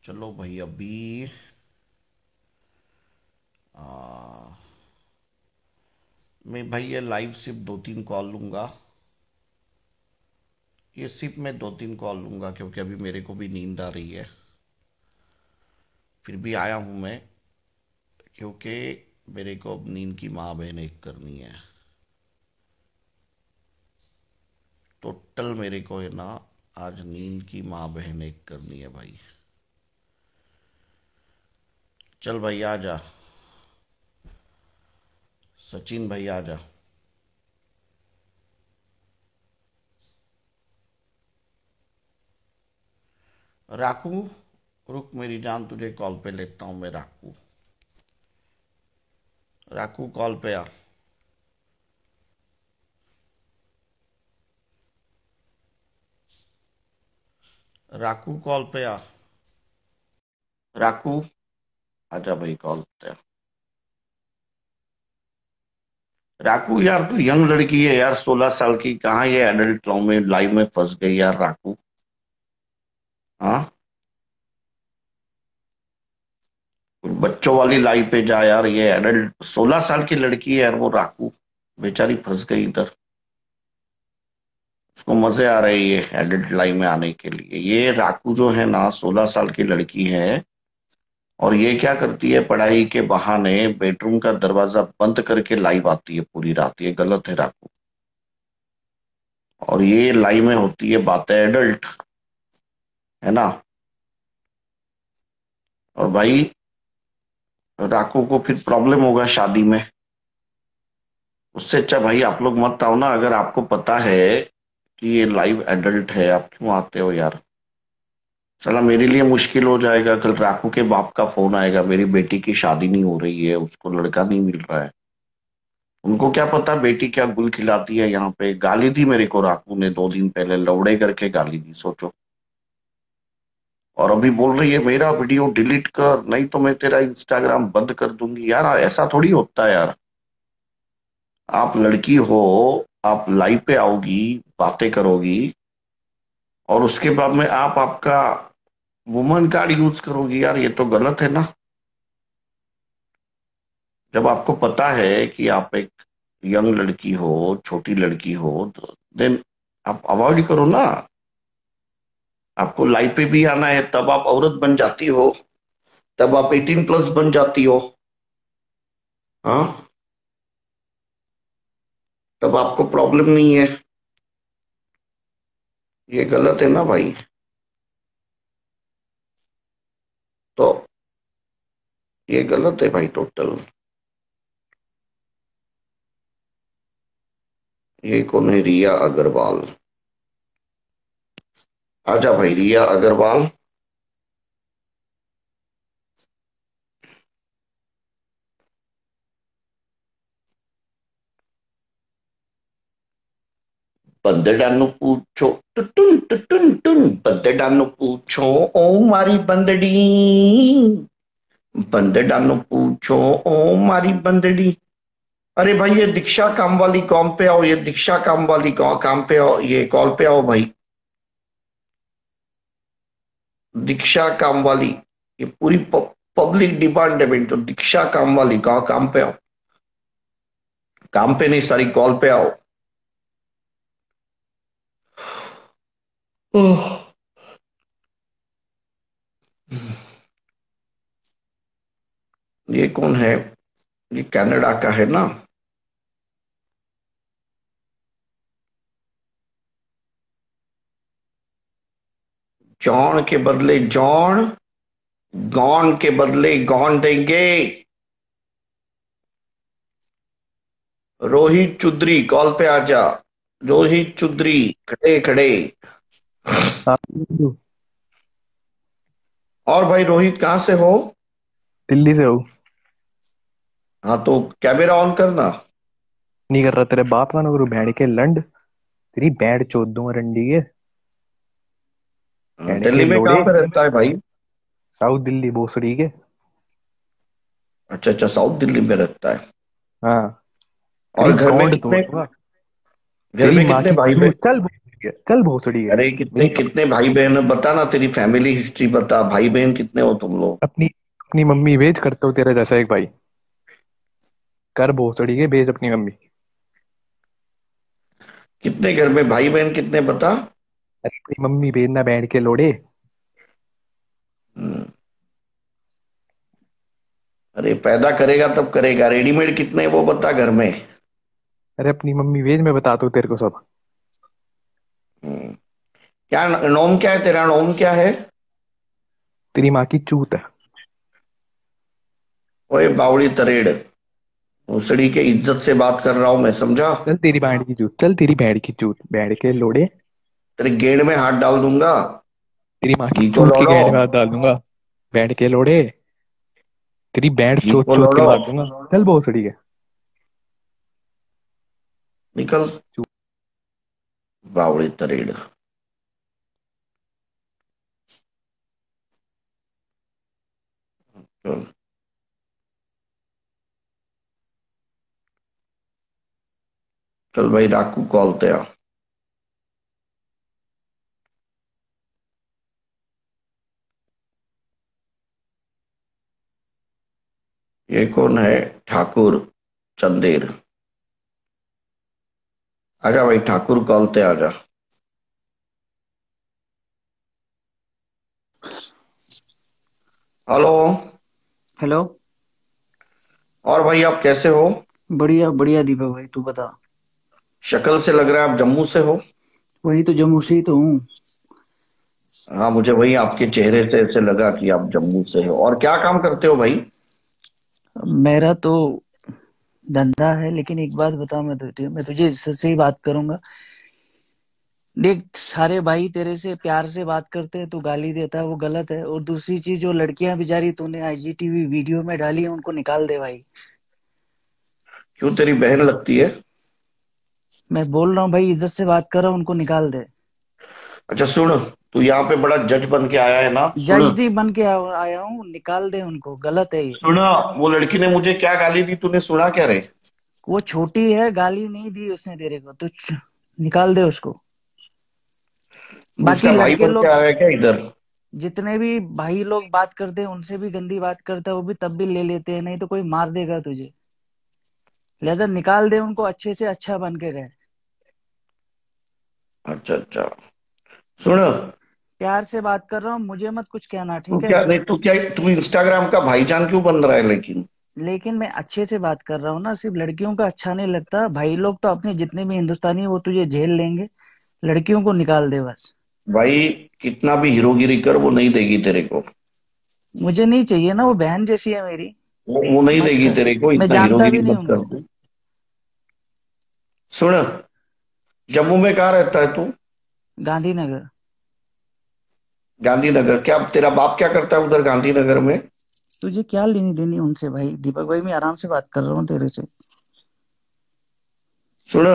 चलो भाई अभी आ, मैं भाई ये लाइव सिर्फ 2-3 कॉल लूंगा। ये सिर्फ मैं 2-3 कॉल लूंगा क्योंकि अभी मेरे को भी नींद आ रही है। फिर भी आया हूं मैं क्योंकि मेरे को अब नींद की माँ बहन एक करनी है। टोटल मेरे को है ना, आज नींद की माँ बहन एक करनी है भाई। चल भाई आ जा, सचिन भाई आ जा। राकू, रुक मेरी जान, तुझे कॉल पे लेता हूं मैं। राकू, राकू कॉल पे आ। राकू कॉल पे आ। राकू आजा भाई कॉल पे। राकू यार, तू यंग लड़की है यार, 16 साल की, कहाँ ये एडल्ट लव में लाइफ में फंस गई यार राकू। हाँ, कुछ बच्चों वाली लाइफ पे जा यार। ये एडल्ट 16 साल की लड़की है यार वो राकू, बेचारी फंस गई इधर। उसको मजे आ रहे हैं ये एडल्ट लाइफ में आने के लिए। ये राकू जो है ना, 16 साल की लड़की है। और ये क्या करती है, पढ़ाई के बहाने बेडरूम का दरवाजा बंद करके लाइव आती है पूरी रात। ये गलत है राकू। और ये लाइव में होती है बातें एडल्ट, है ना। और भाई राकू को फिर प्रॉब्लम होगा शादी में। उससे अच्छा भाई आप लोग मत आओ ना। अगर आपको पता है कि ये लाइव एडल्ट है, आप क्यों आते हो यार। चला मेरे लिए मुश्किल हो जाएगा। कल राकू के बाप का फोन आएगा, मेरी बेटी की शादी नहीं हो रही है, उसको लड़का नहीं मिल रहा है। उनको क्या पता बेटी क्या गुल खिलाती है। यहाँ पे गाली दी मेरे को राकू ने 2 दिन पहले, लौड़े करके गाली दी, सोचो। और अभी बोल रही है मेरा वीडियो डिलीट कर, नहीं तो मैं तेरा इंस्टाग्राम बंद कर दूंगी। यार ऐसा थोड़ी होता है यार। आप लड़की हो, आप लाइव पे आओगी, बातें करोगी, और उसके बाद में आप आपका वुमन कार्ड यूज करोगी। यार ये तो गलत है ना। जब आपको पता है कि आप एक यंग लड़की हो, छोटी लड़की हो, तो देन आप अवॉइड करो ना। आपको लाइफ पे भी आना है, तब आप औरत बन जाती हो, तब आप 18+ बन जाती हो। हाँ, तब आपको प्रॉब्लम नहीं है। ये गलत है ना भाई। तो ये गलत है भाई टोटल। ये कौन है, रिया अग्रवाल। आजा भाई रिया अग्रवाल। બંદડાનું પૂછો ટુટુન ટુટુન ટુન, બંદડાનું પૂછો ઓ મારી બંદડી, બંદડાનું पूछो ओ मारी बंदड़ी। अरे भाई ये दीक्षा काम वाली कॉम पे आओ, ये दीक्षा काम वाली काम पे आओ, ये कॉल पे आओ भाई। दीक्षा काम वाली, ये पूरी पब्लिक डिमांड है बेटो। दीक्षा काम वाली काम पे आओ। काम पे नहीं, सारी कॉल पे आओ। ओह, ये कौन है, ये कनाडा का है ना। जॉन के बदले जॉन, गॉन के बदले गॉन देंगे। रोहित चौधरी कॉल पे आजा। रोहित चौधरी, खड़े खड़े। हाँ बिल्लू, और भाई रोहित कहाँ से हो। दिल्ली से हूँ। हाँ तो कैमरा ऑन करना। नहीं कर रहा, तेरे बाप का ना करूँ भेड़ के लंड। तेरी बैंड चोद दूंगा रंडी के। हाँ, भेड़ के दिल्ली में लोड़े। कहाँ पे रहता है भाई। साउथ दिल्ली भोसड़ी के। अच्छा अच्छा, साउथ दिल्ली में रहता है। हाँ। और तेरी घर में गौंड तोड़ कितने, दूंगा। घर तेरी में माँ कितने की भाई चूत बहन। चल। चल भोसड़ी है। अरे कितने मेरी कितने भाई बहन है, बता ना, तेरी फैमिली हिस्ट्री बता, भाई बहन कितने हो तुम लोग? अपनी अपनी मम्मी भेज, करते हो तेरा जैसा एक भाई। कर भोसड़ी के, भेज अपनी मम्मी। कितने घर में भाई बहन कितने बता? अरे अपनी मम्मी भेजना, बैंड के लोड़े। हम्म, अरे पैदा करेगा तब करेगा, रेडीमेड कितने वो बता घर में। अरे अपनी मम्मी भेज, मैं बताता हूँ तेरे को सब। हम्म, क्या नोम क्या है तेरा, नोम क्या है? तेरी माँ की चूत है। ओए बावड़ी तरेड़, भोसड़ी के इज्जत से बात कर रहा हूं मैं, समझा? चल तेरी बैंड की चूत, चल तेरी बैंड की चूत, बैंड के लोड़े। तेरे गेंड में हाथ डाल दूंगा। तेरी माँ की घी को चूत के लौड़ो। गहने में हाथ डाल दूंगा। बैंड के लोड़े। तेरी बैंड घी चोत को चोत के लौड़ो। मार दूंगा। चल भोसड़ी के। निकल। बावड़ी तरेड़। चल। चल भाई राकू कॉल ते आ। ये कौन है? ठाकुर चंदेर। आजा भाई ठाकुर कॉल ते आजा। हेलो। हेलो। और भाई आप कैसे हो? बढ़िया बढ़िया दीपक भाई, तू बता। शक्ल से लग रहा है आप जम्मू से हो। वही तो, जम्मू से ही तो हूँ। हाँ मुझे वही आपके चेहरे से ऐसे लगा कि आप जम्मू से हो। और क्या काम करते हो भाई? मेरा तो धंधा है, लेकिन एक बात बता, मैं तुझे सच से ही बात करूंगा। देख, सारे भाई तेरे से प्यार से बात करते हैं, तू गाली देता है, वो गलत है। और दूसरी चीज, जो लड़कियां बेचारी तूने आईजीटीवी वीडियो में डाली है, उनको निकाल दे भाई। क्यों, तेरी बहन लगती है? मैं बोल रहा हूँ भाई, इज्जत से बात कर रहा हूँ, उनको निकाल दे। अच्छा सुन, तू यहाँ पे बड़ा जज बन के आया है ना, सुन। जज नहीं बन के आया हूँ, निकाल दे उनको, गलत है ये। सुना, वो लड़की ने मुझे क्या गाली दी, तूने सुना क्या रे? वो छोटी है, गाली नहीं दी उसने तेरे को, निकाल दे उसको। तू बाकी उसका भाई लड़के बन के लोग, आया है क्या इधर? जितने भी भाई लोग बात करते हैं, उनसे भी गंदी बात करता है, वो भी तब भी ले लेते हैं, नहीं तो कोई मार देगा तुझे। लिहाजा निकाल दे उनको, अच्छे से अच्छा बन के रहे। अच्छा अच्छा। सुन, प्यार से बात कर रहा हूँ, मुझे मत कुछ कहना, तू ठीक है। क्या नहीं, तू क्या, तू इंस्टाग्राम का भाईजान क्यों बन रहा है लेकिन? लेकिन मैं अच्छे से बात कर रहा हूँ ना, सिर्फ लड़कियों का अच्छा नहीं लगता। भाई लोग तो अपने जितने भी हिंदुस्तानी हैं, वो तुझे झेल लेंगे। लड़कियों को निकाल दे बस। भाई कितना भी हीरोगिरी कर, वो नहीं देगी तेरे को। मुझे नहीं चाहिए ना, वो बहन जैसी है मेरी। वो नहीं मत देगी कर, तेरे को, मैं इतना जानता हीरोगिरी भी नहीं मत कर उनको। तू। सुन, जम्मू में कहाँ रहता है तू? गांधीनगर। गांधीनगर? क्या तेरा बाप क्या करता है उधर गांधीनगर में? तुझे क्या लेनी देनी उनसे भाई? दीपक भाई, मैं आराम से बात कर रहा हूँ तेरे से। सुन,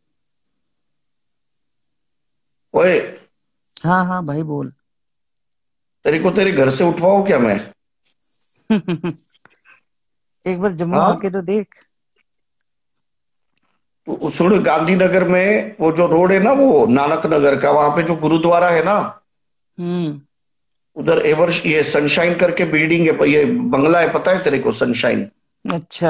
ओए, हाँ हाँ भाई, बोल। तेरे को तेरे घर से उठवाऊं क्या मैं? एक बार जम्मू आके हाँ, तो देख। तो सुन, गांधीनगर में वो जो रोड है ना, वो नानक नगर का, वहां पे जो गुरुद्वारा है ना, हम्म। उधर एवर ये सनशाइन करके बिल्डिंग है, ये बंगला है, पता है तेरे को सनशाइन? अच्छा।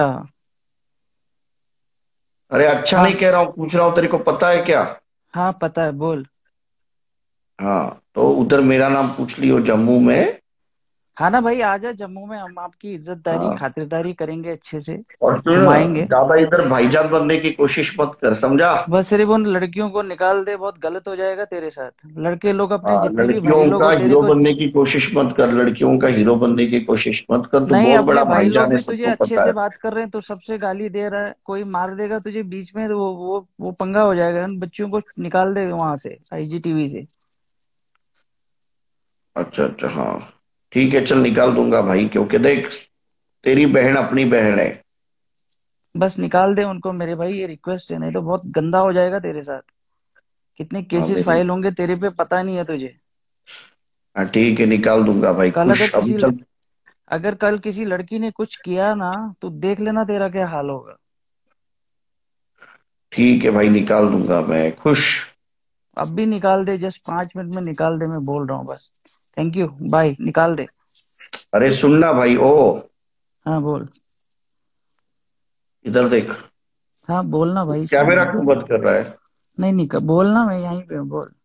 अरे अच्छा नहीं हाँ कह रहा हूँ, पूछ रहा हूँ, तेरे को पता है क्या? हाँ, पता है, बोल। हाँ तो उधर मेरा नाम पूछ लियो जम्मू में। हाँ ना भाई, आ जा जम्मू में, हम आपकी इज्जतदारी हाँ, खातिरदारी करेंगे अच्छे से। और सुन, घुमाएंगे। ज्यादा इधर भाईजान बनने की कोशिश मत कर, समझा? बस सिर्फ उन लड़कियों को निकाल दे, बहुत गलत हो जाएगा तेरे साथ। लड़के लोग अपने हाँ, जितने भी भाई लड़कियों लोग का हो तेरे हीरो को। बनने की कोशिश मत कर, लड़कियों का हीरो बनने की कोशिश मत कर, तू नहीं, बहुत अपने बड़ा भाई लोग भाईजान है, भी तुझे सबको अच्छे पता से है। बात कर रहे हैं, तो सबसे गाली दे रहा है, कोई मार देगा तुझे बीच में, तो वो पंगा हो जाएगा। उन बच्चियों को निकाल दे वहां से, आईजीटीवी से। अच्छा अच्छा, हाँ ठीक है, चल निकाल दूंगा भाई, क्योंकि देख, तेरी बहन अपनी बहन है। बस निकाल दे उनको मेरे भाई, ये रिक्वेस्ट है, नहीं तो बहुत गंदा हो जाएगा तेरे साथ। कितने हाँ केसेस मेरी, फाइल होंगे तेरे पे, पता नहीं है तुझे। हाँ ठीक है, निकाल दूंगा भाई, कल अगर खुश अभी किसी चल। अगर कल किसी लड़की ने कुछ किया ना, तो देख लेना तेरा क्या हाल होगा। ठीक है भाई, निकाल दूंगा मैं, खुश। अब भी निकाल दे, जस्ट 5 मिनट में निकाल दे, मैं बोल रहा हूँ बस। थैंक यू, बाय, निकाल दे। अरे सुनना भाई, ओ हाँ बोल। इधर देख। हाँ बोलना भाई, कैमरा सामने। क्यों बंद कर रहा है? नहीं नहीं, बोलना, मैं यहीं पे हूँ, बोल।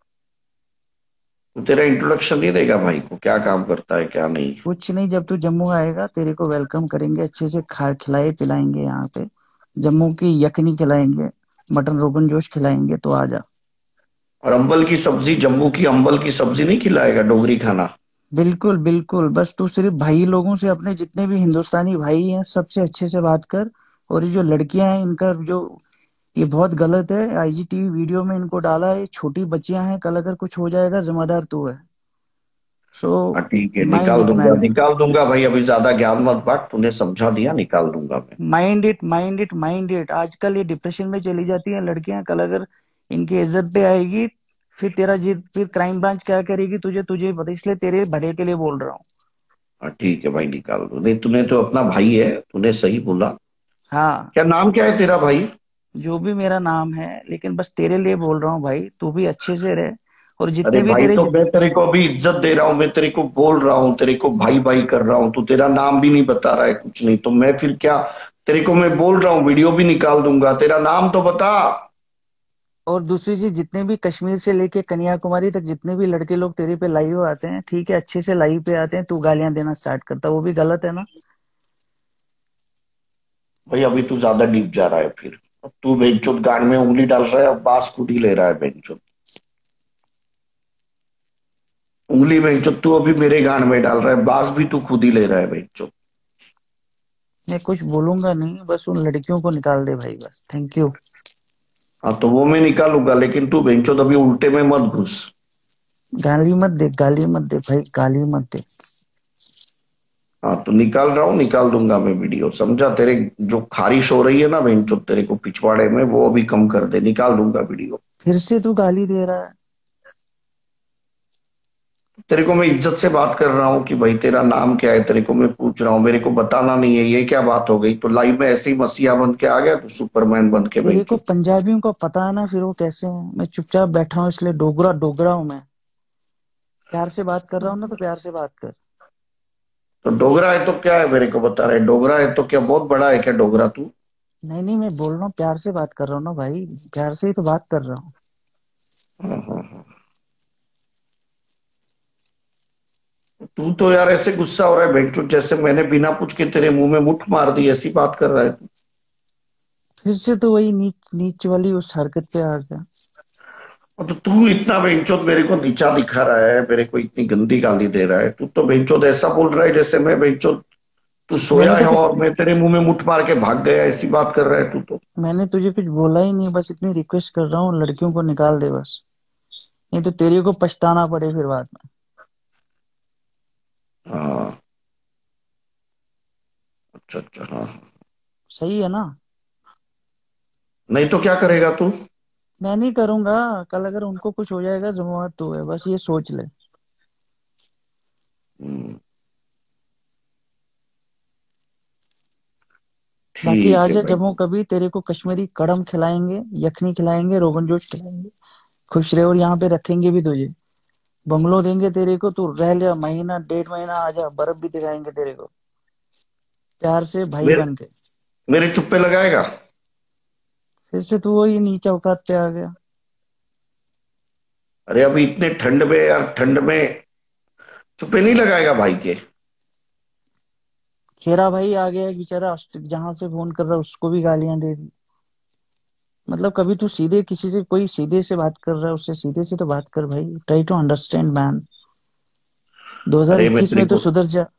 तू तेरा इंट्रोडक्शन नहीं देगा भाई को, क्या काम करता है क्या नहीं? कुछ नहीं, जब तू जम्मू आएगा तेरे को वेलकम करेंगे, अच्छे से खा खिलाए पिलाएंगे यहाँ पे। जम्मू की यखनी खिलाएंगे, मटन रोगन जोश खिलाएंगे, तो आ जा। और अंबल की सब्जी, जम्मू की अंबल की सब्जी नहीं खिलाएगा? डोगरी खाना। बिल्कुल बिल्कुल, बस तू सिर्फ भाई लोगों से, अपने जितने भी हिंदुस्तानी भाई हैं सबसे अच्छे से बात कर। और ये जो लड़कियां हैं इनका जो, ये बहुत गलत है, आईजीटीवी वीडियो में इनको डाला है, ये छोटी बच्चियां हैं, कल अगर कुछ हो जाएगा जिम्मेदार तू है। सो हाँ ठीक है, माइंड निकाल इट दूंगा मैन। निकाल दूंगा भाई, अभी ज्यादा ज्ञान मत बांट, तूने समझा दिया, निकाल दूंगा मैं। Mind it, mind it, mind it. आजकल ये डिप्रेशन में चली जाती हैं लड़कियां, कल अगर इनकी इज्जत पे आएगी, फिर तेरा जी, फिर क्राइम ब्रांच क्या करेगी तुझे, तुझे पता, इसलिए तेरे भले के लिए बोल रहा हूँ। हाँ ठीक है भाई, निकाल दो। नहीं, तूने तो अपना भाई है, तूने सही बोला। हाँ, क्या नाम क्या है तेरा भाई? जो भी मेरा नाम है, लेकिन बस तेरे लिए बोल रहा हूँ भाई, तू भी अच्छे से रह। और अरे जितने भी भाई, तेरे तो मैं तेरे को अभी इज्जत दे रहा हूँ, मैं तेरे को बोल रहा हूँ, तेरे को भाई भाई कर रहा हूँ, तू तेरा नाम भी नहीं बता रहा है, कुछ नहीं, तो मैं फिर क्या? तेरे को मैं बोल रहा हूँ, वीडियो भी निकाल दूंगा, तेरा नाम तो बता। और दूसरी चीज, जितने भी कश्मीर से लेके कन्याकुमारी तक जितने भी लड़के लोग तेरे पे लाइव आते हैं, ठीक है, अच्छे से लाइव पे आते हैं, तू गालियां देना स्टार्ट करता, वो भी गलत है ना। भाई अभी तू ज्यादा डीप जा रहा है फिर। अब तू बेंचोद गाड़ में उंगली डाल रहा है, अब बांस खुद ही ले रहा है बेंचोद। उंगली बेंचोद तू अभी मेरे गांड में डाल रहा है, बांस भी तू खुद ही ले रहा है बेंचोद। मैं कुछ बोलूंगा नहीं, बस उन लड़कियों को निकाल दे भाई, बस, थैंक यू। हाँ तो वो मैं निकालूंगा, लेकिन तू बेंचोद अभी उल्टे में मत घुस। गाली मत दे, गाली मत दे भाई, गाली मत दे। हाँ तो निकाल रहा हूँ, निकाल दूंगा मैं वीडियो, समझा? तेरे जो खारिश हो रही है ना बेंचोद तेरे को पिछवाड़े में, वो अभी कम कर दे, निकाल दूंगा वीडियो। फिर से तू गाली दे रहा है। तेरे को मैं इज्जत से बात कर रहा हूँ कि भाई तेरा नाम क्या है, तेरे को मैं पूछ रहा हूँ, मेरे को बताना नहीं है, ये क्या बात हो गई? तो लाइव में ऐसे ही मसीहा बन के आ गया, तो सुपरमैन बन के तेरे को बेंचो। पंजाबियों का पता है ना, फिर वो कैसे हैं। मैं चुपचाप बैठा हूँ इसलिए, डोगरा डोगरा हूँ मैं। प्यार से बात कर रहा हूँ ना, तो प्यार से बात कर। तो डोगरा है तो क्या है, मेरे को बता रहे? डोगरा है तो क्या बहुत बड़ा है क्या डोगरा तू? नहीं नहीं, मैं बोल रहा हूँ, प्यार से बात कर रहा हूँ ना भाई, प्यार से ही तो बात कर रहा हूँ। हाँ हाँ हाँ। तू तो यार ऐसे गुस्सा हो रहा है बेंचो, जैसे मैंने बिना पूछ के तेरे मुंह में मुठ मार दी, ऐसी बात कर रहा है तू। फिर से तो वही नीच नीच वाली उस हरकत पे आ गया। और तो तू इतना बेंचोद मेरे को नीचा दिखा रहा है, मेरे को इतनी गंदी गाली दे रहा है, तू तो बेंचोद ऐसा बोल रहा है जैसे मैं बेंचोद, तू मैंने सोया तो है कुछ और मैं तेरे मुंह में मुठ मार के भाग गया, ऐसी बात कर रहा है तू तो। मैंने तुझे कुछ बोला ही नहीं, बस इतनी रिक्वेस्ट कर रहा हूँ, लड़कियों को निकाल दे बस। नहीं तो तेरे को पछताना पड़े फिर बाद में। हाँ। अच्छा अच्छा, हाँ हाँ। सही है ना। नहीं तो क्या करेगा तू? मैं नहीं करूंगा, कल अगर उनको कुछ हो जाएगा जिम्मेवार तू है, बस ये सोच ले। हम्म, बाकी ठीक है आजा भाई। जम्मू, कभी तेरे को कश्मीरी कड़म खिलाएंगे, यखनी खिलाएंगे, रोगन जोश खिलाएंगे। खुश रहे, और यहाँ पे रखेंगे भी तुझे। बंगलो देंगे तेरे को, तू रह लिया महीना 1.5 महीना, आजा, बर्फ भी दिखाएंगे तेरे को, प्यार से भाई मेरे बन के। मेरे चुप्पे लगाएगा? फिर से तू वही नीच औकात पे आ गया। अरे अभी इतने ठंड में यार, ठंड में चुप्पे नहीं लगाएगा भाई के? खेरा भाई आ गया एक बेचारा, जहां से फोन कर रहा है उसको भी गालियां दे दी। मतलब कभी तू सीधे किसी से, कोई सीधे से बात कर रहा है, उससे सीधे से तो बात कर भाई, ट्राई टू अंडरस्टैंड मैन। अरे मैं 2021 तेरे में तो को सुधर जा।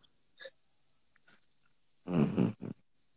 हम्म।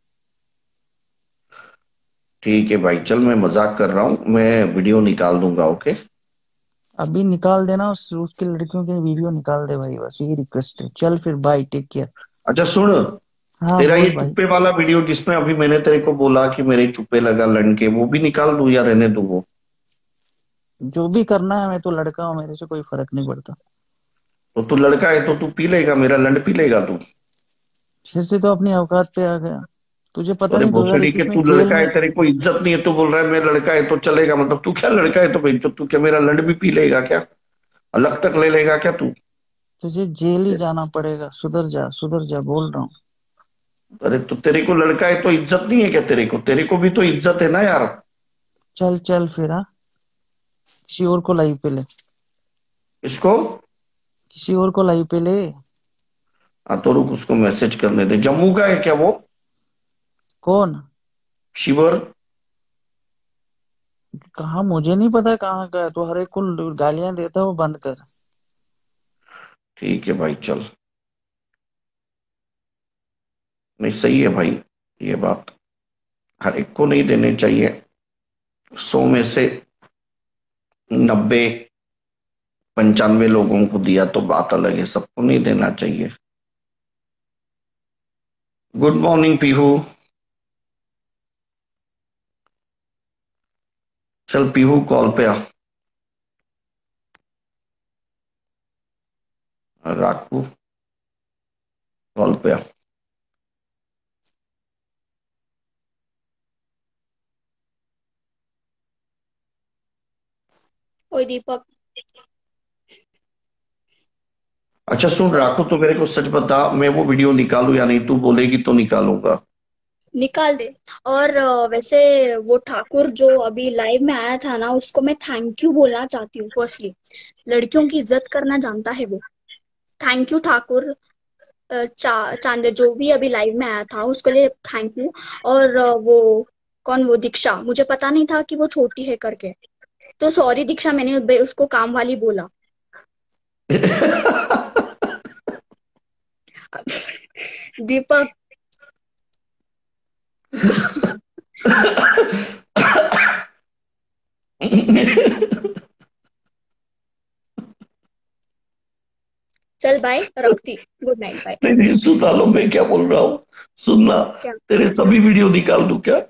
ठीक है भाई, चल मैं मजाक कर रहा हूँ, मैं वीडियो निकाल दूंगा, ओके? अभी निकाल देना, उसके लड़कियों की वीडियो निकाल दे भाई, बस यही रिक्वेस्ट है। चल फिर, बाय, टेक केयर। अच्छा सुन, हाँ तेरा ये बोल भाई। चुप्पे वाला वीडियो जिसमें अभी मैंने तेरे को बोला कि मेरे चुप्पे लगा लड़के, वो भी निकाल दूं या रहने दूं वो? जो भी करना है, मैं तो लड़का हूँ, मेरे से कोई फर्क नहीं पड़ता। तो तू लड़का है तो तू पी लेगा, मेरा लंड पी लेगा तू? फिर से तो अपनी औकात पे आ गया। तुझे पता अरे नहीं भोसड़ी के 2021 में तू जेल लड़का है, में। तेरे को इज्जत नहीं है, तू बोल रहा है मैं लड़का है तो चलेगा, मतलब तू क्या लड़का है तो भाई तो तू क्या मेरा लड़ भी पी लेगा क्या? अलग तक ले लेगा क्या तू? तुझे जेल ही जाना पड़ेगा, सुधर जा बोल रहा हूँ। अरे तो तेरे को लड़का है तो इज्जत नहीं है क्या? तेरे को भी तो इज्जत है ना यार। चल चल फिर, हाँ, किसी और को लाइव पे ले, इसको किसी और को लाइव पे ले। हाँ तो रुक, उसको मैसेज करने दे। जम्मू का है क्या वो? कौन? शिवर? कहाँ, मुझे नहीं पता कहाँ का है। तो हर एक को गालियां देता है, वो बंद कर। ठीक है भाई चल। नहीं सही है भाई, ये बात हर एक को नहीं देने चाहिए। 100 में से 90 95 लोगों को दिया तो बात अलग है, सबको नहीं देना चाहिए। Good morning Pihu. चल पीहू कॉल पे आ। राकू कॉल पे आ। ओए दीपक, अच्छा सुन राकू, तो मेरे को सच बता, मैं वो वीडियो निकालूं या नहीं? तू बोलेगी तो निकालूंगा। निकाल दे। और वैसे वो ठाकुर जो अभी लाइव में आया था ना, उसको मैं थैंक यू बोलना चाहती हूँ फर्स्टली। लड़कियों की इज्जत करना जानता है वो। Thank you Thakur. चांदे जो भी अभी लाइव में आया था उसके लिए थैंक यू। और वो कौन, वो दीक्षा, मुझे पता नहीं था कि वो छोटी है करके। तो सॉरी दीक्षा, मैंने उसको काम वाली बोला। दीपक, चल बाय, रखती। Good night, bye. नहीं नहीं, सुना लो मैं क्या बोल रहा हूँ। सुनना, क्या? तेरे सभी वीडियो निकाल दूं क्या?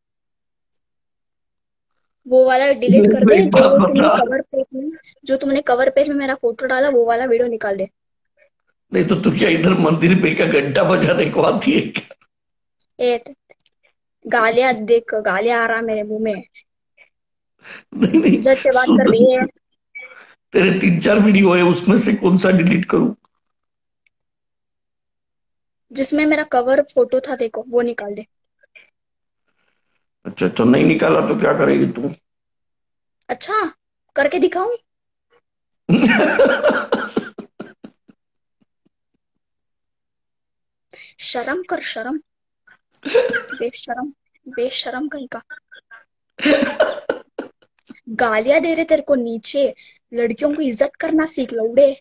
वो वाला डिलीट कर मैं दे एक जो बात तुमने बता। कवर पेज में, जो तुमने कवर पेज में मेरा फोटो डाला, वो वाला वीडियो निकाल दे। नहीं तो तू क्या इधर मंदिर पे का घंटा बजाने को आती है क्या? ए, गालियां देख, गालियां आ रहा मेरे मुंह में। नहीं नहीं, इज्जत से बात कर सुन, रही है। तेरे 3 4 वीडियो है, उसमें से कौन सा डिलीट करूं? जिसमें मेरा कवर फोटो था देखो, वो निकाल दे। अच्छा तो नहीं निकाला तो क्या करेगी तू? अच्छा, करके दिखाऊं? शर्म कर, शर्म। बेशरम, बेशरम कहीं का। गालियां दे रहे तेरे को नीचे। लड़कियों को इज्जत करना सीख, लौड़े।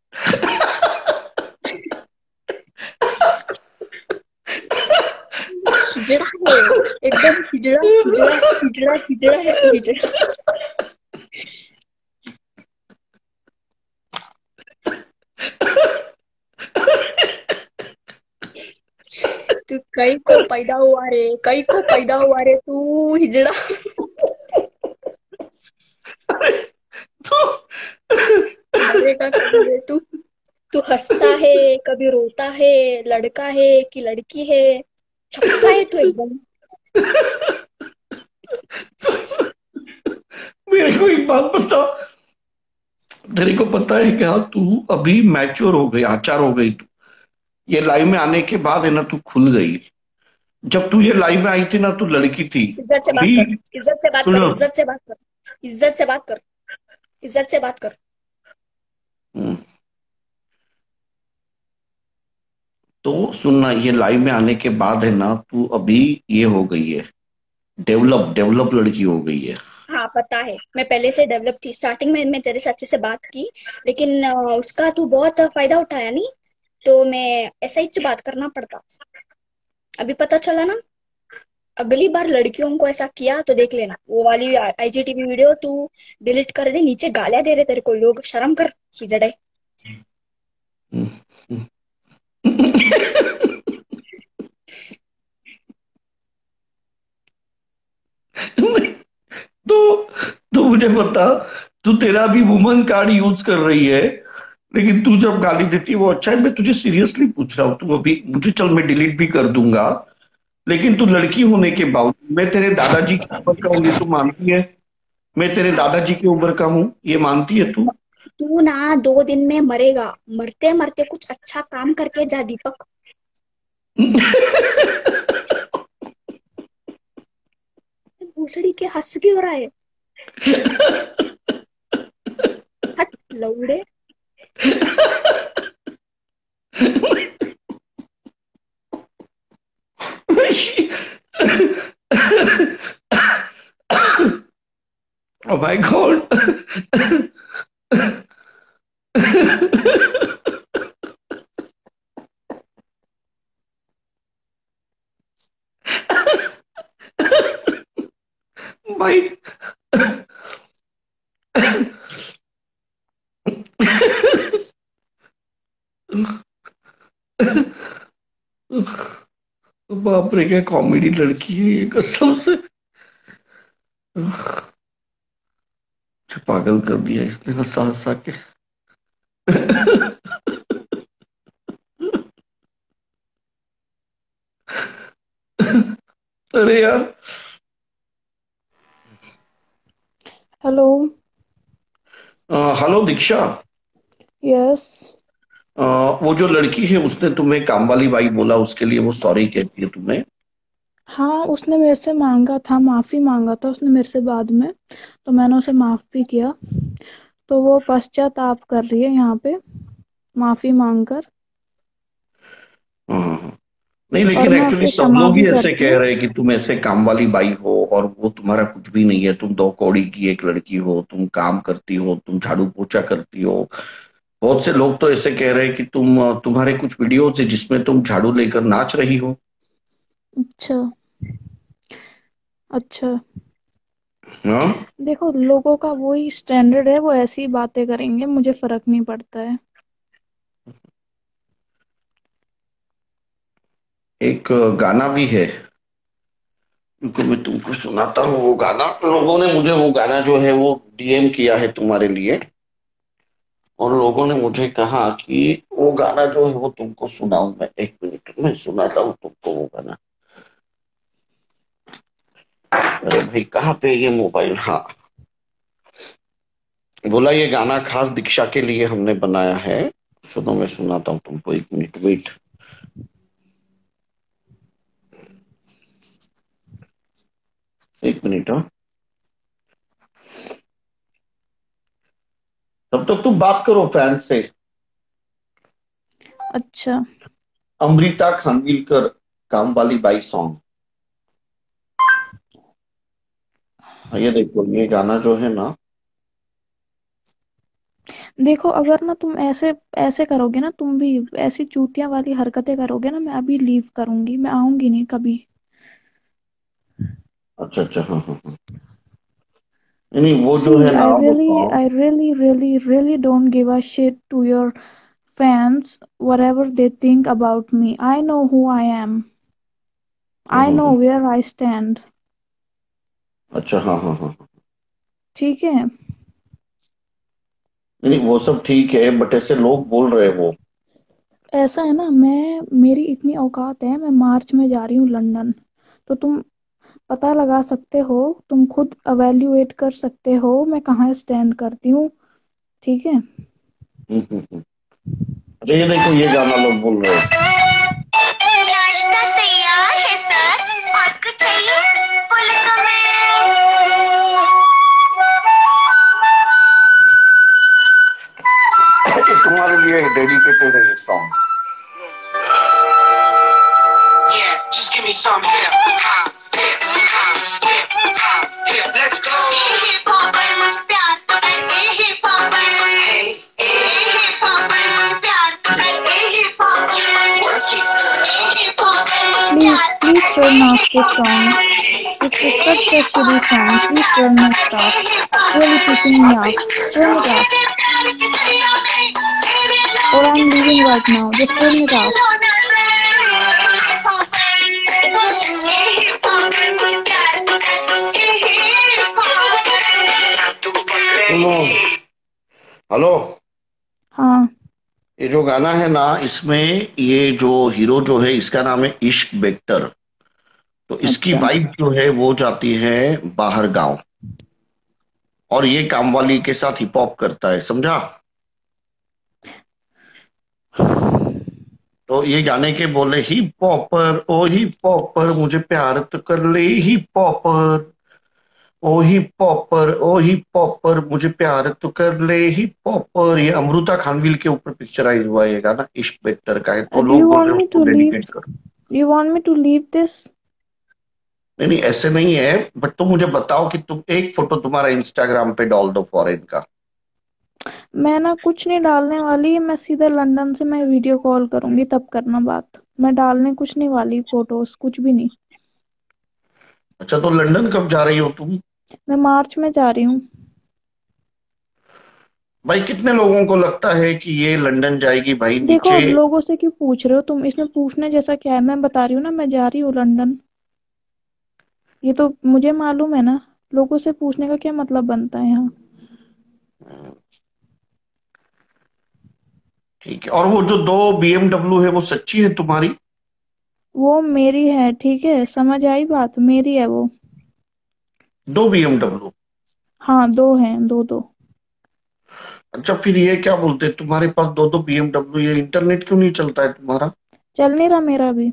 हिजड़ा है, एकदम हिजड़ा हिजड़ा हिजड़ा हिजड़ा है तू, हिजड़ा। तू कहीं को पैदा हुआ रे, कहीं को पैदा हुआ रे तू, हिजड़ा। तो मरेगा कभी रे तू। तू हंसता है, कभी रोता है। लड़का है कि लड़की है? छक्का है तू एकदम। मेरे को एक बात बता, तेरे को पता है क्या, तू अभी मैच्योर हो गई, आचार हो गई तू। ये लाइव में आने के बाद है ना तू खुल गई। जब तू ये लाइव में आई थी ना, तू लड़की थी। इज्जत से बात अभी कर, इज्जत से बात कर, सुनो। इज्जत से बात कर, इज्जत से बात कर, इज्जत से बात कर। हम्म, तो सुनना, ये लाइव में आने के बाद है ना, तू अभी ये हो गई है, डेवलप डेवलप लड़की हो गई है। हाँ पता है, मैं पहले से डेवलप थी। स्टार्टिंग में मैं तेरे से अच्छे से बात की, लेकिन उसका तू बहुत फायदा उठाया नहीं। तो मैं ऐसा ही बात करना पड़ता। अभी पता चला ना। अगली बार लड़कियों को ऐसा किया तो देख लेना, वो वाली आईजीटीवी वीडियो तू डिलीट कर दे। नीचे गालियां दे रहे तेरे को लोग, शर्म कर, हिजड़े। हम्म, हम्म। तो तू मुझे बता, तू तेरा भी वुमन कार्ड यूज कर रही है, लेकिन तू जब गाली देती है वो अच्छा है? मैं तुझे सीरियसली पूछ रहा हूँ, तू अभी मुझे, चल मैं डिलीट भी कर दूंगा, लेकिन तू लड़की होने के बावजूद, मैं तेरे दादाजी की उम्र का हूँ ये तू मानती है? मैं तेरे हाँ, दादाजी की उम्र का हूँ ये मानती है तू? तू ना 2 दिन में मरेगा। मरते मरते कुछ अच्छा काम करके जा दीपक। भूसड़ी के हंस क्यों रहा है? हट लौड़े। Oh my God. भाई बाप रे क्या कॉमेडी लड़की है ये, कसम से मुझे पागल कर दिया इसने हंसा हंसा के। अरे यार। हेलो। हेलो दीक्षा। यस। वो जो लड़की है उसने तुम्हें काम वाली बाई बोला, उसके लिए वो सॉरी कहती है तुम्हें? हाँ, उसने मेरे से मांगा था, माफी मांगा था उसने मेरे से बाद में, तो मैंने उसे माफ भी किया। तो वो पश्चाताप कर रही है यहाँ पे, माफी मांगकर। हाँ हाँ हाँ। नहीं और लेकिन मैं एक्चुअली उसे सब क्षमा लोग भी ही ऐसे करती कह हूँ। रहे हैं कि तुम ऐसे काम वाली बाई हो और वो तुम्हारा कुछ भी नहीं है, तुम दो कौड़ी की एक लड़की हो, तुम काम करती हो, तुम झाड़ू पोछा करती हो। बहुत से लोग तो ऐसे कह रहे हैं कि तुम्हारे कुछ वीडियोज है जिसमें तुम झाड़ू लेकर नाच रही हो। अच्छा। अच्छा। हाँ। देखो, लोगों का वही स्टैंडर्ड है, वो ऐसी ही बातें करेंगे, मुझे फर्क नहीं पड़ता है। एक गाना भी है, क्योंकि मैं तुमको सुनाता हूँ वो गाना। लोगों ने मुझे वो गाना जो है वो डीएम किया है तुम्हारे लिए, और लोगों ने मुझे कहा कि वो गाना जो है वो तुमको सुनाऊं मैं। एक मिनट में सुनाता हूँ तुमको वो गाना। अरे भाई कहाँ पे ये मोबाइल? हाँ। बोला ये गाना खास दीक्षा के लिए हमने बनाया है। सुनो मैं सुनाता हूँ तुमको, एक मिनट वेट। एक मिनट हाँ। तब तक तुम बात करो फैन से। अच्छा। अमृता खानविलकर, काम वाली बाई सॉन्ग। ये देखो ये गाना जो है ना। देखो, अगर ना तुम ऐसे ऐसे करोगे ना, तुम भी ऐसी चूतिया वाली हरकतें करोगे ना, मैं अभी लीव करूंगी, मैं आऊंगी नहीं कभी। अच्छा अच्छा हाँ हाँ हाँ। नहीं नहीं, वो जो See, है ना वो song. I really don't give a shit to your fans, whatever they think about me. I know who I am. I know where I stand. अच्छा हाँ हाँ हाँ हाँ। ठीक है। नहीं वो सब ठीक है बट ऐसे लोग बोल रहे हो। ऐसा है ना, मेरी इतनी औकात है, मैं मार्च में जा रही हूँ लंदन। तो तुम पता लगा सकते हो, तुम खुद अवेल्युएट कर सकते हो मैं कहाँ स्टैंड करती हूँ। ठीक है। हम्म। अच्छा ये देखो ये गाना लोग बोल रहे हो। नाश्ता तैयार है सर, और कुछ चाहिए? फुल ये तुम्हारे लिए डेडिकेटेड है ये song. Yeah, just give me some hip hop, hip hop, hip. Let's go. Hip hop है मुझे प्यार तो करके hip hop है. Hey, hip hop है मुझे प्यार तो करके hip hop है. Hip hop है मुझे Please, प्यार तो please करके turn off hip this hop song. है. This is such a shitty song. Please turn it off. It's really pissing me off. Turn it off. Or I'm leaving right now. Just turn it off. सुनो। Hello. हाँ। ये जो गाना है ना इसमें ये जो हीरो जो है इसका नाम है इश्क बेक्टर। तो इसकी अच्छा वाइफ जो है वो जाती है बाहर गांव, और ये कामवाली के साथ हिप हॉप करता है, समझा। तो ये गाने के बोले, हिप हॉपर ओ हिप हॉपर मुझे प्यार तो कर ले, हिप हॉपर ओ हिप हॉपर ओ हिप हॉपर मुझे प्यार तो कर ले, हिप हॉपर। ये अमृता खानविल के ऊपर पिक्चराइज हुआ है ये गाना, इश्क बेक्टर का है, तो डू यू लोग बोल वांट रहे हैं मी उसको टू लीव डेडिकेट करो। You want me to leave this? नहीं नहीं, ऐसे नहीं है, बट तुम मुझे बताओ कि तुम एक फोटो तुम्हारा इंस्टाग्राम पे डाल दो फॉरेन का। मैं ना कुछ नहीं डालने वाली, मैं सीधा लंदन से मैं वीडियो कॉल करूंगी तब करना बात। मैं डालने कुछ नहीं वाली फोटोज, कुछ भी नहीं। अच्छा, तो लंदन कब जा रही हो तुम? मैं मार्च में जा रही हूँ। भाई कितने लोगों को लगता है कि ये लंदन जाएगी भाई देखो नीचे। लोगों से क्यों पूछ रहे हो तुम, इसमें पूछने जैसा क्या है? मैं बता रही हूँ ना, मैं जा रही हूँ लंदन। ये तो मुझे मालूम है ना, लोगों से पूछने का क्या मतलब बनता है यहाँ। ठीक है, और वो जो दो बीएमडब्ल्यू है वो सच्ची है तुम्हारी? वो मेरी है, ठीक है, समझ आई बात, मेरी है वो। दो बीएमडब्ल्यू? हाँ दो हैं, दो दो। अच्छा, फिर ये क्या बोलते हैं, तुम्हारे पास दो दो बीएमडब्ल्यू, ये इंटरनेट क्यों नहीं चलता है तुम्हारा? चल नहीं रहा मेरा अभी?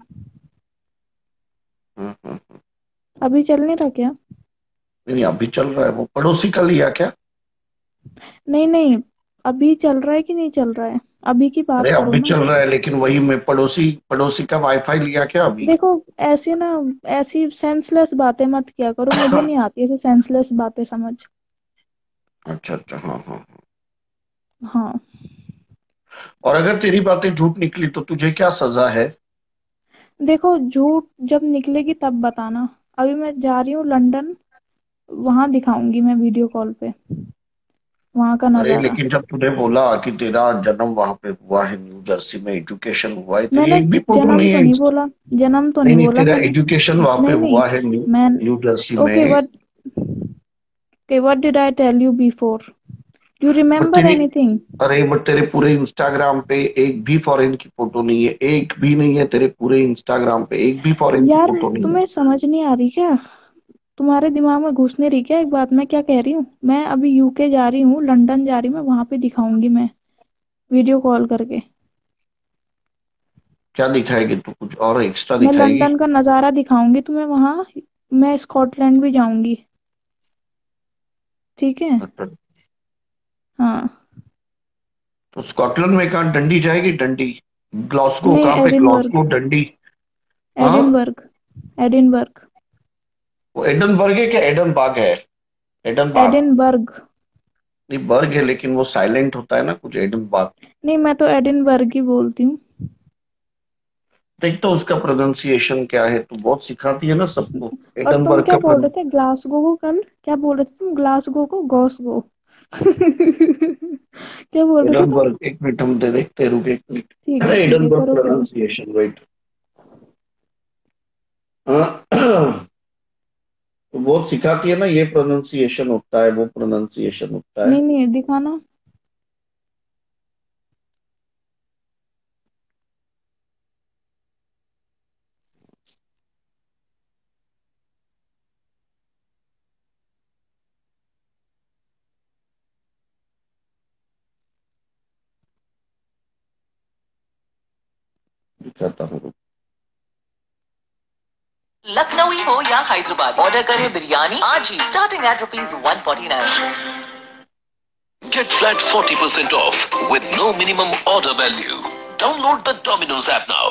हम्म। अभी चल नहीं रहा क्या? नहीं अभी चल रहा है, वो पड़ोसी का लिया क्या? नहीं नहीं, अभी चल रहा है कि नहीं चल रहा है? अभी की बात अरे करो अभी ना। चल रहा है, लेकिन वही मैं पड़ोसी पड़ोसी का वाईफाई लिया क्या अभी? देखो ऐसे ना, ऐसी सेंसलेस बातें मत किया करो, मुझे नहीं आती ऐसे सेंसलेस बातें समझ। अच्छा अच्छा, हाँ हाँ हाँ। हाँ। और अगर तेरी बातें झूठ निकली तो तुझे क्या सजा है? देखो झूठ जब निकलेगी तब बताना। अभी मैं जा रही हूँ लंदन, वहां दिखाऊंगी मैं वीडियो कॉल पे वहां का अरे नजारा। लेकिन जब तूने बोला कि तेरा जन्म वहां पे हुआ है, न्यू जर्सी में एजुकेशन हुआ है, तेरी मैंने एक भी फोटो जन्म नहीं तो है। नहीं बोला, जन्म तो नहीं नहीं नहीं, बोला तेरा मैंने। एजुकेशन वहां पे नहीं नहीं, हुआ है, न्यू मैं न्यू जर्सी ओके में। What did I tell you before? You but remember तेरी एनीथिंग? अरे बट तेरे पूरे इंस्टाग्राम पे एक भी फॉरेन की फोटो नहीं है, एक भी नहीं है, तेरे पूरे इंस्टाग्राम पे एक भी फॉरेन की यार फोटो नहीं है। तुम्हें समझ नहीं आ रही क्या? तुम्हारे दिमाग में घुस नहीं रही क्या एक बात मैं क्या कह रही हूँ? मैं अभी यूके जा रही हूँ, लंदन जा रही हूँ, मैं वहां पे दिखाऊंगी मैं वीडियो कॉल करके। क्या दिखाएगी तू, कुछ और एक्स्ट्रा मैं दिखाएगी? लंदन का नजारा दिखाऊंगी तुम्हें वहां। मैं स्कॉटलैंड भी जाऊंगी, ठीक है। अच्छा, हाँ। तो स्कॉटलैंड में कहाँ डंडी जाएगी, डंडी? ग्लासगो, नहीं, कहाँ पे एडिनबर्ग। ग्लासगो डंडी? हाँ, एडिनबर्ग। एडिनबर्ग। वो एडनबर्ग है क्या, एडनबाग है? एडनबाग? एडिनबर्ग। नहीं बर्ग है, लेकिन वो साइलेंट होता है ना कुछ, एडनबाग। नहीं, मैं तो एडिनबर्ग ही बोलती हूँ। देख तो उसका प्रोनाउंसिएशन क्या है, तू बहुत सिखाती है ना सबको। और तुम एडनबर्ग क्या का बोल रहे थे ग्लासगो को? कल क्या बोल रहे थे तुम? ग्लासगो को गॉसगो क्या बोल रहे थे तुम? एडनबर्ग, एक मिनट हम दे देखते हैं, रुक एक मिनट। ठीक है, एडनबर्ग करो करो। Pronunciation, wait. तो बहुत सिखाती है ना, ये प्रोनाउंसिएशन होता है, वो प्रोनाउंसिएशन होता है। नहीं नहीं, दिखाना। दिखाता हूँ। लखनऊ हो या हैदराबाद, ऑर्डर करें बिरयानी आज ही, starting at ₹149। Get flat 40% off with no minimum order value. Download the Domino's app now.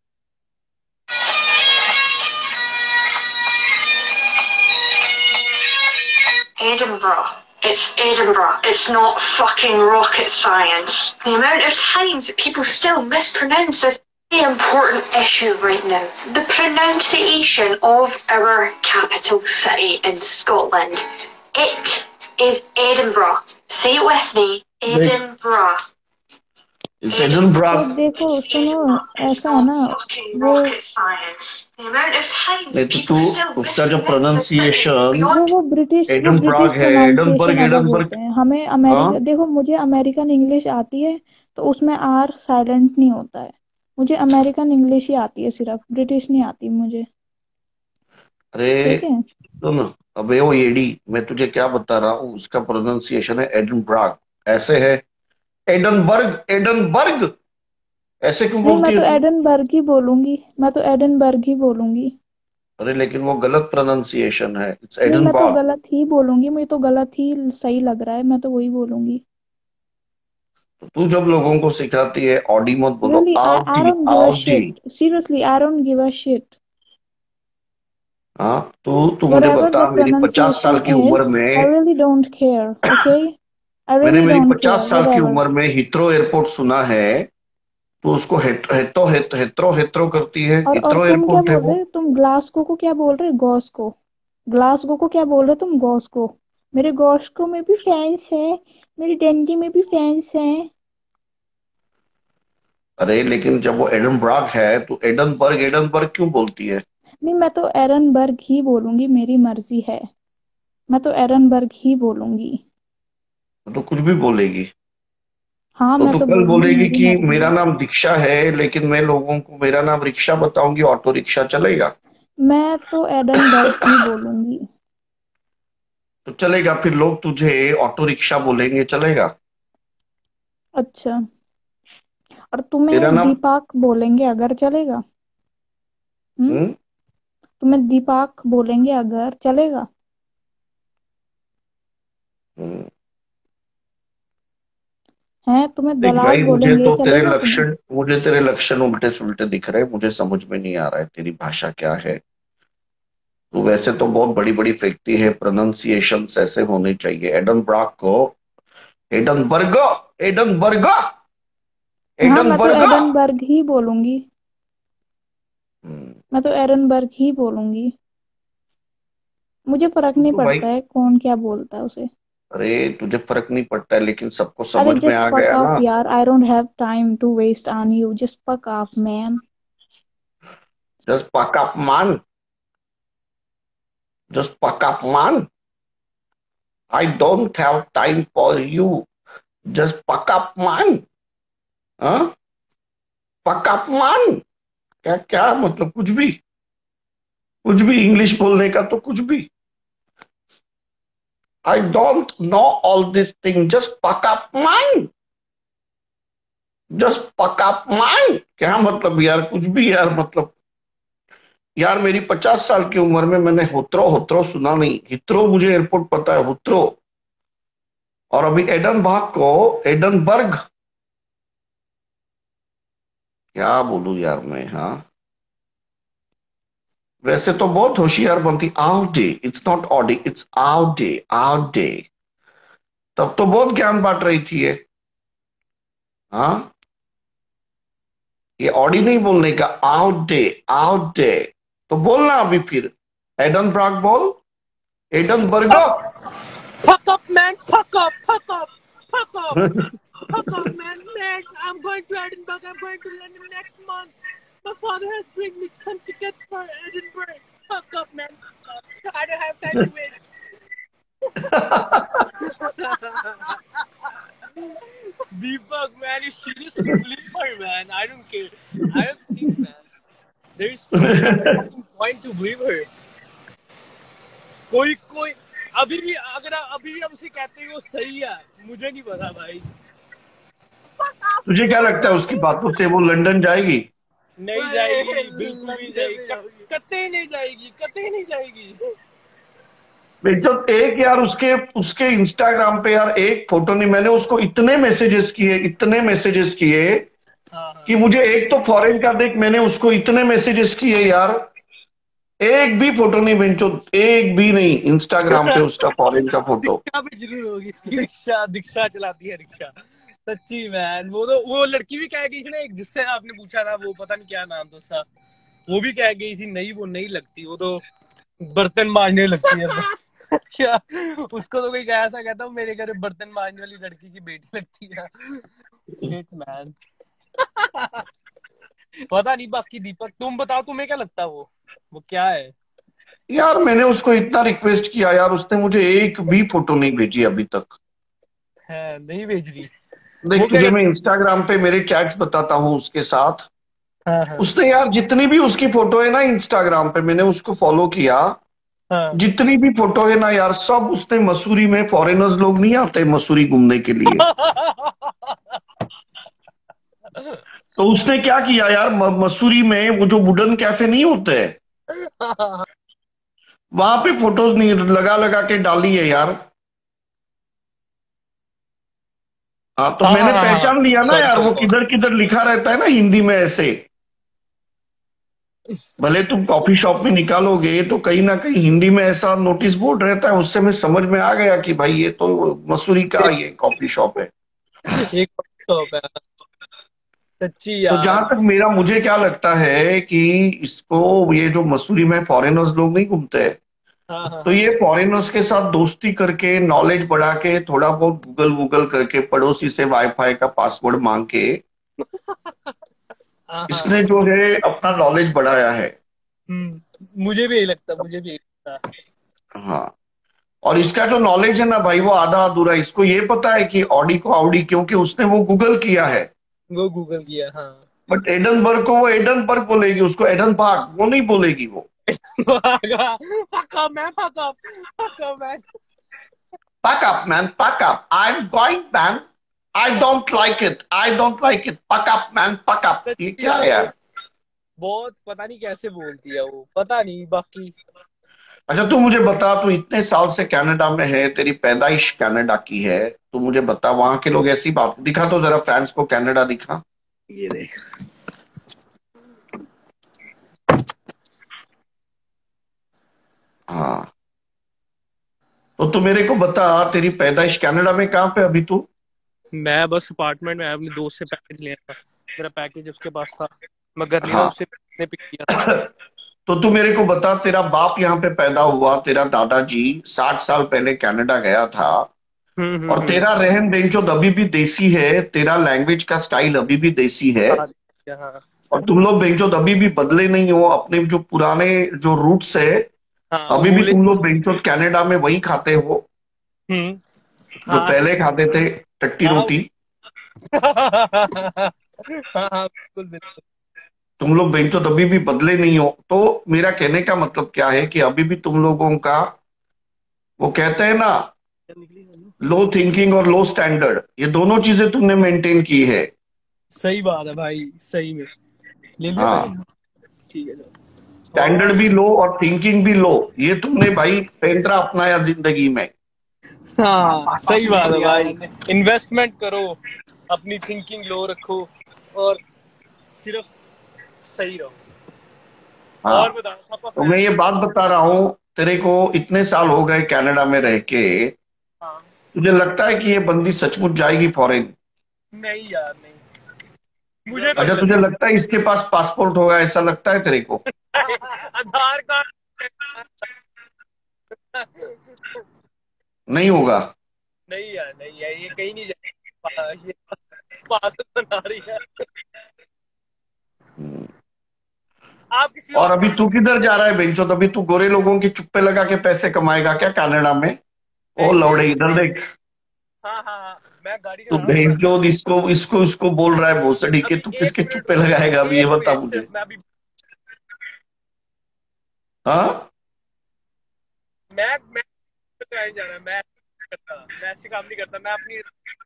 Edinburgh. It's Edinburgh. It's not fucking rocket science. The amount of times that people still mispronounce this important issue right now. The pronunciation of our capital city in Scotland. It is Edinburgh. Say it with me. Edinburgh. It's Edinburgh। तो देखो सुनो, It's ऐसा है ना, not fucking वो rocket science. The amount of times नहीं तो people तू still उसका जो mispronounce this city pronunciation, beyond वो ब्रिटिश एडनबर्ग है, प्रोनाउंसिएशन एडनबर्ग अलग एडनबर्ग। होते हैं। हमें हाँ, अमेरिका, देखो मुझे अमेरिकन इंग्लिश आती है, तो उसमें आर साइलेंट नहीं होता है। मुझे अमेरिकन इंग्लिश ही आती है सिर्फ, ब्रिटिश नहीं आती मुझे। अरे ठीक है? सुन, अबे वो एडी, मैं तुझे क्या बता रहा हूँ, उसका प्रोनाउंसिएशन है एडनब्राग, ऐसे है। एडनबर्ग, एडनबर्ग, ऐसे क्यों नहीं, मैं बोलती है तो तू? एडनबर्ग ही बोलूंगी, मैं तो एडनबर्ग ही बोलूंगी। अरे लेकिन वो गलत प्रोनाउंसिएशन है, इट्स नहीं, मैं तो एडनबर्ग। गलत ही बोलूंगी, मुझे तो गलत ही सही लग रहा है, मैं तो वही बोलूंगी। तो तू जब लोगों को सिखाती है ऑडी मत बोलो, Really, I Audi don't give a Audi. shit. Seriously, I don't give a shit. हाँ, तू मुझे Whatever बता, the मेरी 50 साल pronunciation की उम्र is, I में, really don't care, okay? I मैंने really मेरी don't care, 50 साल की whatever. उम्र में हिथ्रो एयरपोर्ट सुना है, तो उसको हेत्रो हेत्रो करती है, और हिथ्रो तुम क्या एयरपोर्ट है बोल वो। रहे हो? तुम ग्लासगो को क्या बोल रहे हो? गॉस्को। ग्लासगो को क्या बोल रहे हो तुम? गॉस्को। मेरे गॉस्को में भी फैंस है, मेरी डंडी में भी फैंस हैं। अरे लेकिन जब वो एडनबर्ग है तो एडनबर्ग एडनबर्ग क्यों बोलती है? नहीं, मैं तो एरनबर्ग ही बोलूंगी, मेरी मर्जी है। मैं तो एरनबर्ग ही बोलूंगी। तो कुछ भी बोलेगी? हाँ, तो मैं तू तो कल बोलूंगी, बोलेगी मेरी कि मर्जी मेरा है। नाम दीक्षा है, लेकिन मैं लोगों को मेरा नाम रिक्शा बताऊंगी, ऑटो रिक्शा चलेगा? मैं तो एडनबर्ग ही बोलूंगी। तो चलेगा, फिर लोग तुझे ऑटो रिक्शा बोलेंगे, चलेगा? अच्छा, और तेरा तुम्हें नाम। दीपक बोलेंगे अगर, चलेगा? हम्म? हम्म। तुम्हें दीपक बोलेंगे अगर, चलेगा? हम्म। हैं, तुम्हें देख दलाल भाई, बोलेंगे, चलेगा तुम्हें? मुझे तेरे लक्षण उल्टे सुल्टे दिख रहे हैं, मुझे समझ में नहीं आ रहा है तेरी भाषा क्या है। तो वैसे तो बहुत बड़ी बड़ी फेंकती है, प्रोनाउंसिएशंस ऐसे होने चाहिए। एडनबर्ग को एडनबर्ग, एडनबर्ग, हाँ, मैं तो एडनबर्ग। एडनबर्ग ही बोलूंगी। हम्म। मैं तो एडनबर्ग ही बोलूंगी। मुझे फर्क नहीं तो भाई, पड़ता है कौन क्या बोलता है उसे। अरे तुझे फर्क नहीं पड़ता है, लेकिन सबको अरे समझ में जस्ट आ फक गया ऑफ ना। यार, I don't have time to waste on you, just fuck off man. Just pack up man, just pack up man, I don't have time for you, just pack up man. हाँ, पक up man, क्या क्या मतलब, कुछ भी, कुछ भी English बोलने का तो कुछ भी। I don't know all this thing, just pack up man, just pack up man, क्या मतलब यार, कुछ भी यार, मतलब यार, मेरी 50 साल की उम्र में मैंने होत्रो होत्रो सुना नहीं, हित्रो मुझे एयरपोर्ट पता है, होत्रो। और अभी एडनबर्ग को एडनबर्ग, क्या बोलूं यार मैं, हाँ। वैसे तो बहुत होशियार बनती, Audi, it's not Audi, it's Audi, Audi. तब तो बहुत ज्ञान बांट रही थी ये। हाँ, ये ऑडी नहीं बोलने का, आउडे, आउडे। तो बोलना अभी फिर, एडनबर्ग बोल, Edinburgh. Fuck up, man. Fuck up. Fuck up. Fuck up. Fuck up, man. Man, I'm going to Edinburgh. I'm going to London next month. My father has bring me some tickets for Edinburgh. Fuck up, man. Fuck up. I don't have time to waste. Deepak, man, you seriously believe her, man. I don't care. I don't think, man. There is fucking point to believe her. कोई कोई अभी भी अगर अभी भी हम उसे कहते हैं वो सही है, मुझे नहीं पता भाई। तुझे क्या लगता है उसकी बातों से वो लंदन जाएगी? नहीं जाएगी, बिल्कुल नहीं जाएगी, कतई नहीं जाएगी, कतई नहीं जाएगी। बेचो एक यार, उसके उसके इंस्टाग्राम पे यार एक फोटो नहीं, मैंने उसको इतने मैसेजेस किए, इतने मैसेजेस किए कि मुझे एक तो फॉरेन का देख, मैंने उसको इतने मैसेजेस किए यार, एक भी फोटो नहीं बेंचो, एक भी नहीं इंस्टाग्राम पे उसका फॉरेन का फोटो। रिक्शा पे जरूर होगी इसकी, रिक्शा रिक्शा चलाती है रिक्शा। सच्ची मैन, वो लड़की भी कह गई थी ना, एक जिससे आपने पूछा था, वो पता नहीं क्या नाम था उसका, वो भी कह गई थी नहीं वो नहीं लगती, वो तो बर्तन मांजने लगती है। क्या उसको तो कोई कहा था, कहता हूँ मेरे घर बर्तन मांजने वाली लड़की की बेटी लगती है। Shit man. पता नहीं, बाकी दीपक तुम बताओ, तुम्हें क्या लगता है वो क्या है? यार मैंने उसको इतना रिक्वेस्ट किया यार, उसने मुझे एक भी फोटो नहीं भेजी अभी तक। है नहीं भेज रही? देख वो तुझे क्या मैं इंस्टाग्राम पे मेरे चैट्स बताता हूँ उसके साथ। हाँ हाँ उसने यार जितनी भी उसकी फोटो है ना इंस्टाग्राम पे, मैंने उसको फॉलो किया, हाँ। जितनी भी फोटो है ना यार, सब उसने मसूरी में, फॉरेनर्स लोग नहीं आते मसूरी घूमने के लिए, तो उसने क्या किया यार, मसूरी में वो जो वुडन कैफे नहीं होते हैं, वहां पे फोटोज नहीं लगा लगा के डाली है यार। हाँ, तो हाँ मैंने हाँ हाँ, पहचान लिया ना सॉरी यार, सॉरी वो सॉरी। किधर किधर लिखा रहता है ना हिंदी में ऐसे। भले तुम कॉफी शॉप में निकालोगे तो कहीं ना कहीं हिंदी में ऐसा नोटिस बोर्ड रहता है, उससे मैं समझ में आ गया कि भाई ये तो मसूरी का ये कॉफी शॉप है। एक टॉप है। सच्ची तो जहां यार। तक मेरा, मुझे क्या लगता है कि इसको, ये जो मसूरी में फॉरेनर्स लोग नहीं घूमते हैं, हाँ हाँ तो हाँ ये फॉरेनर्स के साथ दोस्ती करके, नॉलेज बढ़ा के, थोड़ा बहुत गूगल वूगल करके, पड़ोसी से वाईफाई का पासवर्ड मांग के, हाँ हाँ इसने हाँ। जो है अपना नॉलेज बढ़ाया है। मुझे भी यही लगता, मुझे भी यही लगता। हाँ, और इसका जो नॉलेज है ना भाई, वो आधा अधूरा है। इसको ये पता है कि ऑडी को आउडी, क्योंकि उसने वो गूगल किया है। वो गूगल किया हाँ। बट एडनबर्ग को वो एडनबर्ग बोलेगी, उसको एडन पार्क वो नहीं बोलेगी वो। पक्का मैं, पक्का मैं। Pack up, man, pack up. I'm going, man. I don't like it. I don't like it. Pack up, man, pack up. ये सच्ची क्या यार, है वो यार? बहुत पता नहीं कैसे बोलती है वो, पता नहीं बाकी। अच्छा, तू मुझे बता, तू इतने साल से कनाडा में है, तेरी पैदाइश कनाडा की है, तू मुझे बता, वहां के लोग ऐसी बात, दिखा तो जरा फैंस को कनाडा दिखा। ये देख। हाँ, तो तू मेरे को बता, तेरी पैदाइश कनाडा में कहाँ पे अभी तू? मैं बस अपार्टमेंट में आया, अपने दोस्त से पैकेज लिया था। मेरा पैकेज उसके पास था, मैं घर नहीं था, हाँ। उससे मैंने पिक किया था। तो तू मेरे को बता, तेरा बाप यहाँ पे पैदा हुआ, तेरा दादाजी 60 साल पहले कनाडा गया था, और हम्म। तेरा रहन बेंचो अभी भी देसी है, तेरा लैंग्वेज का स्टाइल अभी भी देसी है, हाँ हाँ और तुम लोग बेंचो अभी भी बदले नहीं हो, अपने जो पुराने जो रूट्स है, हाँ, वो अभी भी भूले। तुम लोग बेंचो कनाडा में वही खाते हो हम्म। जो हाँ पहले खाते थे, टट्टी हाँ। रोटी। हाँ हाँ, बिल्कुल बिल्कुल। तुम लोग बेंचो अभी भी बदले नहीं हो। तो मेरा कहने का मतलब क्या है कि अभी भी तुम लोगों का, वो कहते हैं ना, लो थिंकिंग और लो स्टैंडर्ड, ये दोनों चीजें तुमने मेंटेन की है। सही बात है भाई, सही में। ले लिया हाँ, पैकेज। ठीक है चलो। स्टैंडर्ड और भी लो और थिंकिंग भी लो, ये तुमने भाई पेंट्रा अपनाया जिंदगी में। हाँ, सही बात है भाई। इन्वेस्टमेंट करो, अपनी थिंकिंग लो रखो, और सिर्फ सही रहो। हाँ, और बताओ, आपका तो मैं फैन। ये बात बता रहा हूँ, तेरे को इतने साल हो गए कनाडा में रह के, हाँ। तुझे लगता है कि ये बंदी सचमुच जाएगी फॉरेन? नहीं यार, नहीं, मुझे तो नहीं अच्छा, तुझे लगता। लगता है इसके पास पासपोर्ट होगा, ऐसा लगता है तेरे को? आधार कार्ड। नहीं होगा। नहीं यार, नहीं यार, ये कहीं नहीं जाएगा, ये पागल बना रही है। आप किसी और और अभी तू किधर जा रहा है बेंचो? अभी तू गोरे लोगों की चुप्पे लगा के पैसे कमाएगा क्या कनाडा में? ओ नहीं नहीं। लौड़े, इधर देख। हाँ हाँ हाँ, मैं गाड़ी तू चला रहा हूँ मैं। बेंचो इसको इसको इसको बोल रहा है भोसड़ी के, अभी तू एक किसके मिनट चुप्पे रुको, लगाएगा अभी, ये एक बता मिनट मुझे। सिर्फ, मैं अभी। हाँ, मैं नहीं जा रहा, मैं ऐसे काम नहीं करता, मैं अपनी।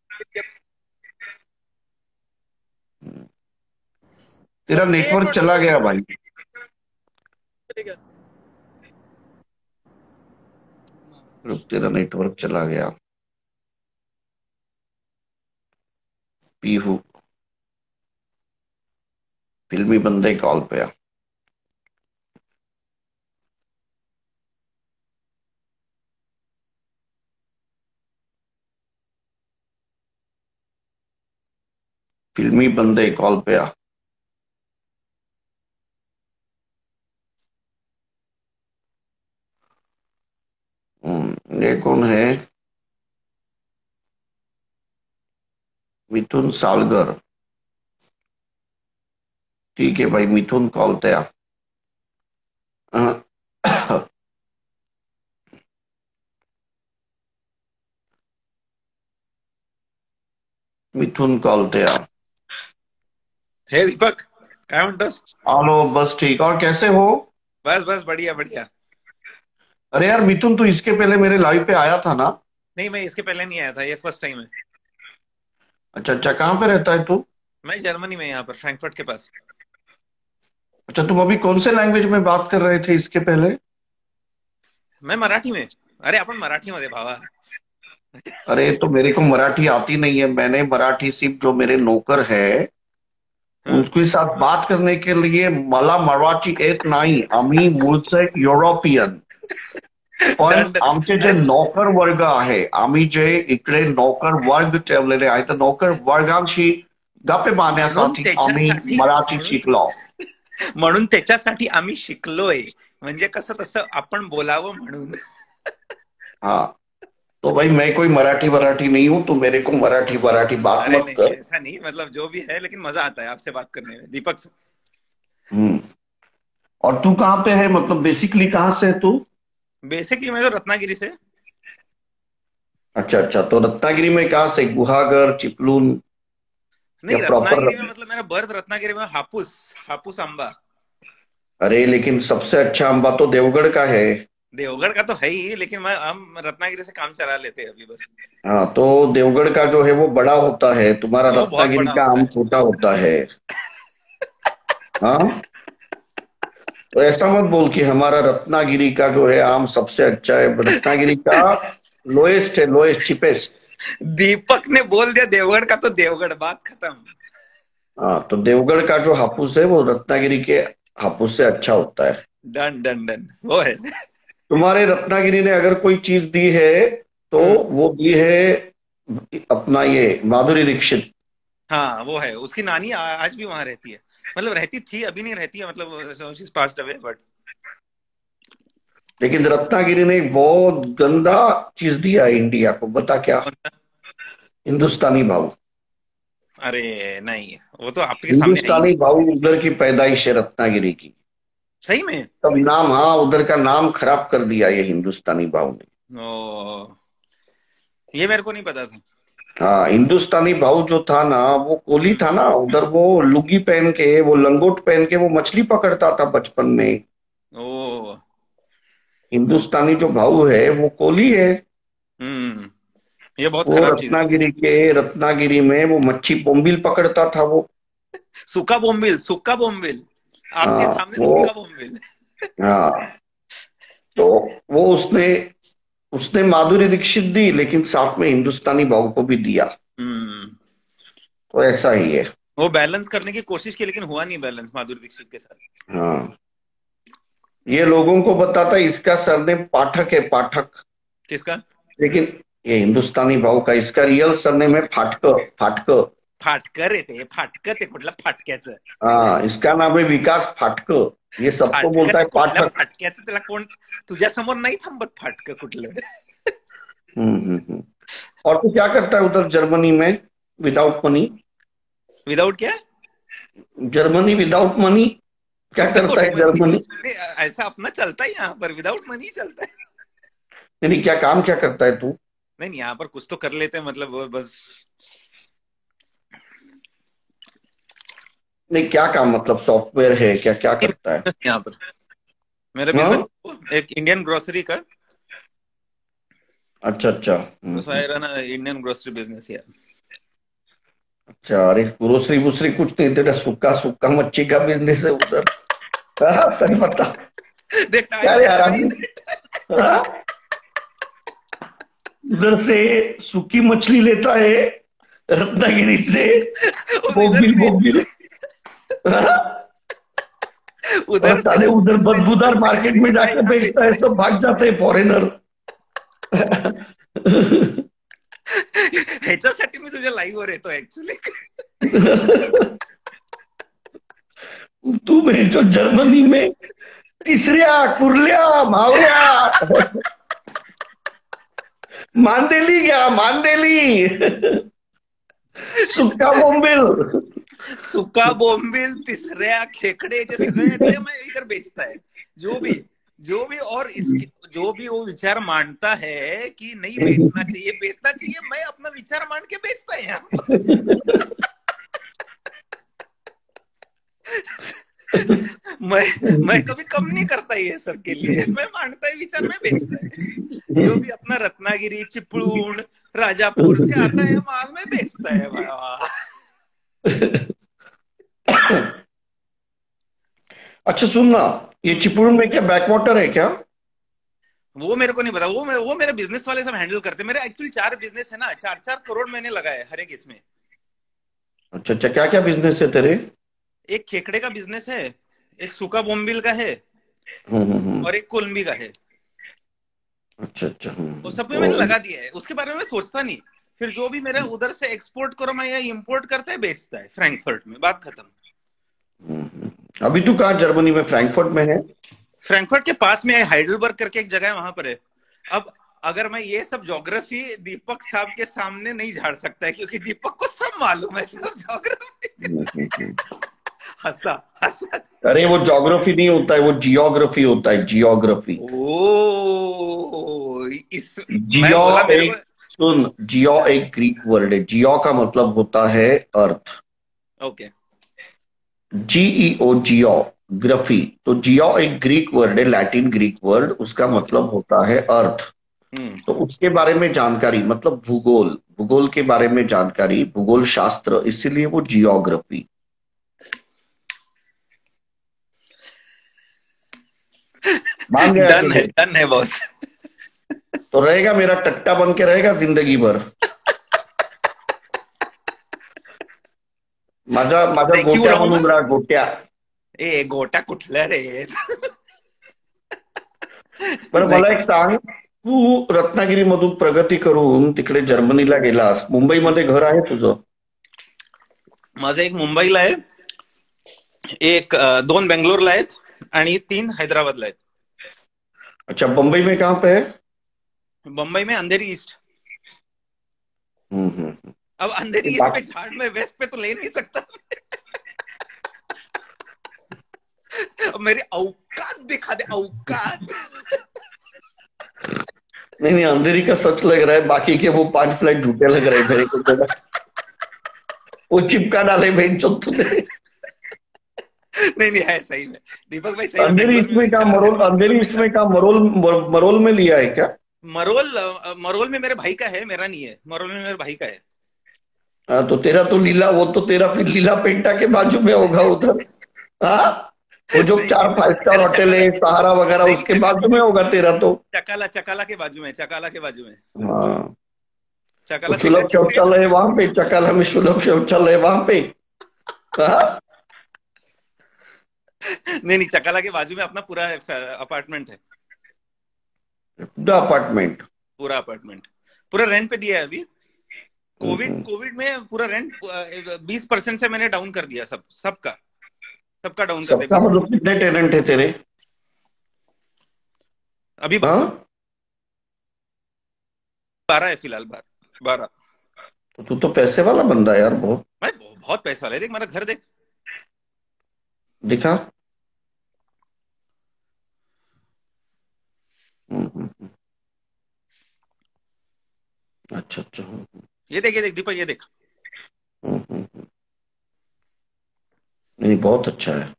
तेरा बस एक नेटवर्क मिनट चला रुको। गया भाई। चलेगा। रुक, तेरा नेटवर्क चला गया। पीहू, फिल्मी बंदे कॉल पे आ। फिल्मी बंदे कॉल पे आ। ये कौन है? मिथुन सालगर। ठीक है भाई, मिथुन कॉल पे आ। मिथुन कॉल पे आ। हे दीपक, काय म्हणतोस? हेलो, बस ठीक। और कैसे हो? बस बस बढ़िया बढ़िया। अरे यार मिथुन, तू इसके पहले मेरे लाइव पे आया था ना? नहीं, मैं इसके पहले नहीं आया था, ये फर्स्ट टाइम है। अच्छा अच्छा, कहाँ पे रहता है तू? मैं जर्मनी में, यहाँ पर फ्रैंकफर्ट के पास। अच्छा, तुम अभी कौन से लैंग्वेज में बात कर रहे थे इसके पहले? मैं मराठी में। अरे आपण मराठीमध्ये भावा। अरे तो मेरे को मराठी आती नहीं है। मैंने मराठी सिर्फ जो मेरे नौकर है हाँ, उनके साथ बात करने के लिए मला मराठी येत नाही। आम्ही मूळचे युरोपियन। पण डन डन। आमचे जे अरे नौकर वर्ग आहे, आम्ही जे इकडे नौकर वर्ग ठेवलेले आहे, तर नौकर वर्गांशी गप्पे म्हणून मारण्यासाठी आम्ही त्याच्यासाठी मराठी म्हणून शिकलो। म्हणून त्याच्यासाठी आम्ही शिकलोय, म्हणजे कसं तसं आपण बोलावं म्हणून। हाँ, तो भाई मैं कोई मराठी वराठी नहीं हूं, तो मेरे को मराठी वराठी बात अरे मत नहीं कर। ऐसा नहीं, मतलब जो भी है, लेकिन मजा आता है आपसे बात करने में दीपक से। हम्म। और तू कहाँ पे है? मतलब बेसिकली कहाँ से है तू? बेसिकली मैं तो रत्नागिरी से। अच्छा अच्छा, तो रत्नागिरी में कहाँ से? गुहागर, चिपलून नहीं, या प्रॉपर? रत्नागिरी में मतलब मेरा बर्थ रत्नागिरी में, हापुस हापुस आंबा। अरे लेकिन सबसे अच्छा अम्बा तो देवगढ़ का है। देवगढ़ का तो है ही, लेकिन हम रत्नागिरी से काम चला लेते हैं अभी बस। हाँ, तो देवगढ़ का जो है वो बड़ा होता है, तुम्हारा वो बहुत रत्नागिरी बड़ा का होता आम है। छोटा होता है। हाँ, तो ऐसा मत बोल कि हमारा रत्नागिरी का जो है आम सबसे अच्छा है। रत्नागिरी का लोएस्ट है, लोएस्ट, चिपेस्ट। दीपक ने बोल दिया देवगढ़ का, तो देवगढ़, बात खत्म। हाँ, तो देवगढ़ का जो हापुस है वो रत्नागिरी के हापुस से अच्छा होता है। डन डन डन, वो है। तुम्हारे रत्नागिरी ने अगर कोई चीज दी है तो वो दी है अपना ये माधुरी दीक्षित। हाँ वो है, उसकी नानी आज भी वहां रहती है, मतलब रहती थी, अभी नहीं रहती है, मतलब she is passed away but. लेकिन रत्नागिरी ने एक बहुत गंदा चीज दिया है इंडिया को, बता क्या? हिंदुस्तानी भाव। अरे नहीं, वो तो आपके सामने है ही हिंदुस्तानी नहीं। भाव उधर की पैदाइश है रत्नागिरी की। सही में? तब नाम, हाँ, उधर का नाम खराब कर दिया ये हिंदुस्तानी भाव ने। ओ, ये मेरे को नहीं पता था। हाँ, हिंदुस्तानी भाव जो था ना वो कोली था ना उधर। वो लुंगी पहन के, वो लंगोट पहन के वो मछली पकड़ता था बचपन में। ओ, हिंदुस्तानी जो भाव है वो कोली है। ये बहुत वो खराब चीज है। रत्नागिरी में वो मच्छी बोम्बिल पकड़ता था वो। सूखा बोम्बिल, सूखा बोम्बिल, आपके हाँ सामने वो, सूखा बोम्बिल। हाँ, तो वो उसने उसने माधुरी दीक्षित दी, लेकिन साथ में हिंदुस्तानी भाव को भी दिया। तो ऐसा ही है। वो बैलेंस करने की कोशिश की, लेकिन हुआ नहीं बैलेंस माधुरी दीक्षित के साथ। हाँ, ये लोगों को बताता इसका सरनेम पाठक है, पाठक। किसका? लेकिन ये हिंदुस्तानी भाव का, इसका रियल सरनेम है फाटक, फाटक। फाटकर येते, फाटक ते कुठलं फाटक्याचं? हाँ, इसका नाम है विकास फाटक। ये सबको बोलता है कुठल्या पाठक। फाटक्याचं? त्याला कोण तुझ्या समोर नाही थांबत फाटक कुठलं? और तू क्या करता है उधर जर्मनी में विदाउट मनी? विदाउट क्या? जर्मनी विदाउट मनी क्या करता है जर्मनी? ऐसा अपना चलता है यहाँ पर, विदाउट मनी चलता है। नहीं, क्या काम क्या करता है तू? नहीं, यहाँ पर कुछ तो कर लेते हैं, मतलब वो बस। नहीं, क्या काम, मतलब सॉफ्टवेयर है क्या, क्या करता है यहाँ पर? मेरा बिजनेस एक इंडियन ग्रोसरी का। अच्छा अच्छा। इंडियन ग्रोसरी बिजनेस यार। अच्छा, अरे ग्रोसरी वोसरी कुछ नहीं, तेरा सूखा सूखा मच्छी का बिजनेस है उधर। सही बता। क्या रे आराम? उधर से सूखी मछली लेता है रत्नागिरी से, बोबिल बोबिल। उधर साले उधर बदबूदार मार्केट में जाकर बेचता है, सब भाग जाते हैं फॉरेनर। ह्याच्यासाठी मी तुझ्या लाईव्ह वर येतो ऍक्च्युली। तू में जो जर्मनी में तिसऱ्या, कुर्ल्या, मावऱ्या, मांदेली गया, मांदेली, सुक्का बोंबिल, सुक्का बोंबिल, तिसऱ्या, खेकड़े, जैसे मैं इधर बेचता है जो भी और इसके जो भी वो विचार मानता है कि नहीं बेचना चाहिए, मैं अपना विचार मान के बेचता है यहाँ। मैं कभी कम नहीं करता ये सब के लिए। मैं मांगता है विचार में बेचता है। जो भी अपना रत्नागिरी, चिपळूण, राजापुर से आता है माल में बेचता है भाई। अच्छा सुनना, ये चिपळूण में क्या बैकवाटर है क्या? वो मेरे को नहीं पता, वो मेरे बिजनेस वाले सब हैंडल करते हैं। मेरे एक्चुअली 4 बिजनेस है ना, 4-4 करोड़ मैंने लगाए हर एक इसमें। अच्छा अच्छा, क्या क्या बिजनेस है तेरे? एक खेकड़े का बिजनेस है, एक सूखा बोम्बिल का है, हम्म। और एक कोलंबी का है। अच्छा अच्छा। वो सब पे मैंने लगा दिया है, उसके बारे में मैं सोचता नहीं। फिर जो भी मेरा उधर से एक्सपोर्ट करो मैं, या इम्पोर्ट करता है बेचता है फ्रैंकफर्ट में, बात खत्म। अभी तू कहाँ जर्मनी में, फ्रैंकफर्ट में है? फ्रैंकफर्ट के पास में हाइडलबर्ग करके एक जगह है, वहां पर है। अब अगर मैं ये सब ज्योग्राफी दीपक साहब के सामने नहीं झाड़ सकता है, क्योंकि दीपक को सब मालूम है, सब ज्योग्राफी। हंसा हंसा। अरे वो ज्योग्राफी नहीं होता है, वो जियोग्राफी होता है, जियोग्राफी। ओ इस मैं जियो बोला मेरे एक, को। सुन, जियो एक ग्रीक वर्ड है। जियो का मतलब होता है अर्थ। ओके। GEO, geography. तो जियो एक ग्रीक वर्ड है, लैटिन ग्रीक वर्ड, उसका मतलब होता है अर्थ। तो उसके बारे में जानकारी, मतलब भूगोल, भूगोल के बारे में जानकारी, भूगोल शास्त्र, इसीलिए वो जियोग्राफी। मान गया डन है, डन है बॉस। तो रहेगा, मेरा टट्टा बन के रहेगा जिंदगी भर। माझा माझा गोट्या म्हणून राहा, गोट्या। ए गोटा कुठला रे? बरं मला एक सांग, तू रत्नागिरी मधून प्रगती करून तिकडे जर्मनीला गेलास, मुंबईमध्ये घर आहे तुझं? माझं एक मुंबईला आहे, एक 2 बेंगलोरला आहेत, आणि 3 हैदराबादला आहेत। अच्छा, बंबई में कहाँ पे है? बंबई में अंधेरी ईस्ट। अब अंधेरी ईस्ट पे झाड़ में वेस्ट पे तो ले नहीं सकता। मेरी औकात दिखा दे, औकात। नहीं, अंधेरी का सच लग रहा है, बाकी के वो 5 फ्लैट झूठे लग रहे हैं मेरे को थोड़ा। वो चिपका डाले बेंच तूने। नहीं है सही में, दीपक भाई सही। अंधेरी इसमें का मरोल, अंधेरी इसमें का मरोल में लिया है क्या? मरोल में मेरे भाई का है, मेरा नहीं है। मरोल में मेरे भाई का है। हाँ, तो तेरा तो लीला, वो तो तेरा फिर लीला पेंटा के बाजू में होगा उधर। हाँ, वो जो 4 5 स्टार होटल है, सहारा वगैरह, उसके बाजू में होगा तेरा तो। चकाला के बाजू में, चकाला के बाजू में। हाँ, चकाला सुलभ शौचालय है वहां पे, चकाला में सुलभ शौचालय है वहां पे। नहीं, चकाला के बाजू में अपना पूरा अपार्टमेंट है। पूरा अपार्टमेंट पूरा रेंट पे दिया है अभी। कोविड में पूरा रेंट 20% से मैंने डाउन कर दिया, सबका डाउन कर दिया। मतलब कितने टेनेंट है तेरे अभी? 12 है फिलहाल, 12। तू तो पैसे वाला बंदा है यार, बहुत। मैं बहुत पैसा वाला है। देख मेरा घर, देख, दिखा। अच्छा अच्छा। ये देख दीपक, ये देख। नहीं, बहुत अच्छा है।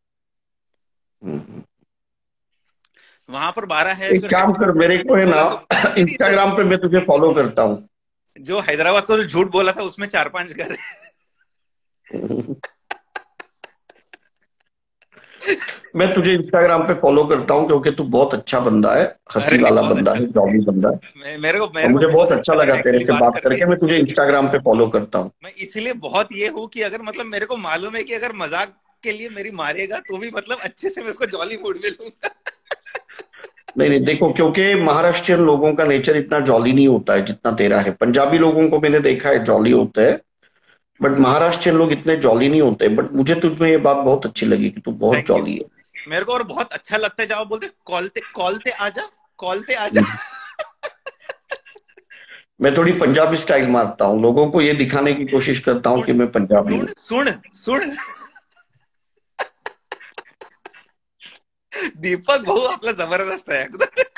वहां पर 12 है। एक काम कर, मेरे को है ना इंस्टाग्राम पे मैं तुझे फॉलो करता हूँ। जो हैदराबाद को जो झूठ बोला था उसमें 4-5 घर है। मैं तुझे इंस्टाग्राम पे फॉलो करता हूँ क्योंकि तू बहुत अच्छा बंदा है, हंसी वाला बंदा है, जॉली बंदा है। मेरे को मुझे बहुत अच्छा लगा तेरे से बात करके। मैं तुझे इंस्टाग्राम पे फॉलो करता हूँ। मैं इसीलिए बहुत ये हूँ कि अगर मतलब मेरे को मालूम है कि अगर मजाक के लिए मेरी मारेगा तो भी मतलब अच्छे से मैं उसको जॉली मूड में लूंगा। नहीं, देखो, क्योंकि महाराष्ट्रियन लोगों का नेचर इतना जॉली नहीं होता है जितना तेरा है। पंजाबी लोगों को मैंने देखा है जॉली होते हैं, बट महाराष्ट्रियन लोग इतने जॉली नहीं होते। बट मुझे तुझमें ये बात बहुत अच्छी लगी कि तू बहुत जॉली है। मेरे को और बहुत अच्छा लगता है जब आप बोलते कॉलते आजा। मैं थोड़ी पंजाबी स्टाइल मारता हूँ, लोगों को ये दिखाने की कोशिश करता हूँ कि मैं पंजाबी हूँ। सुन दीपक भाऊ आपला जबरदस्त है।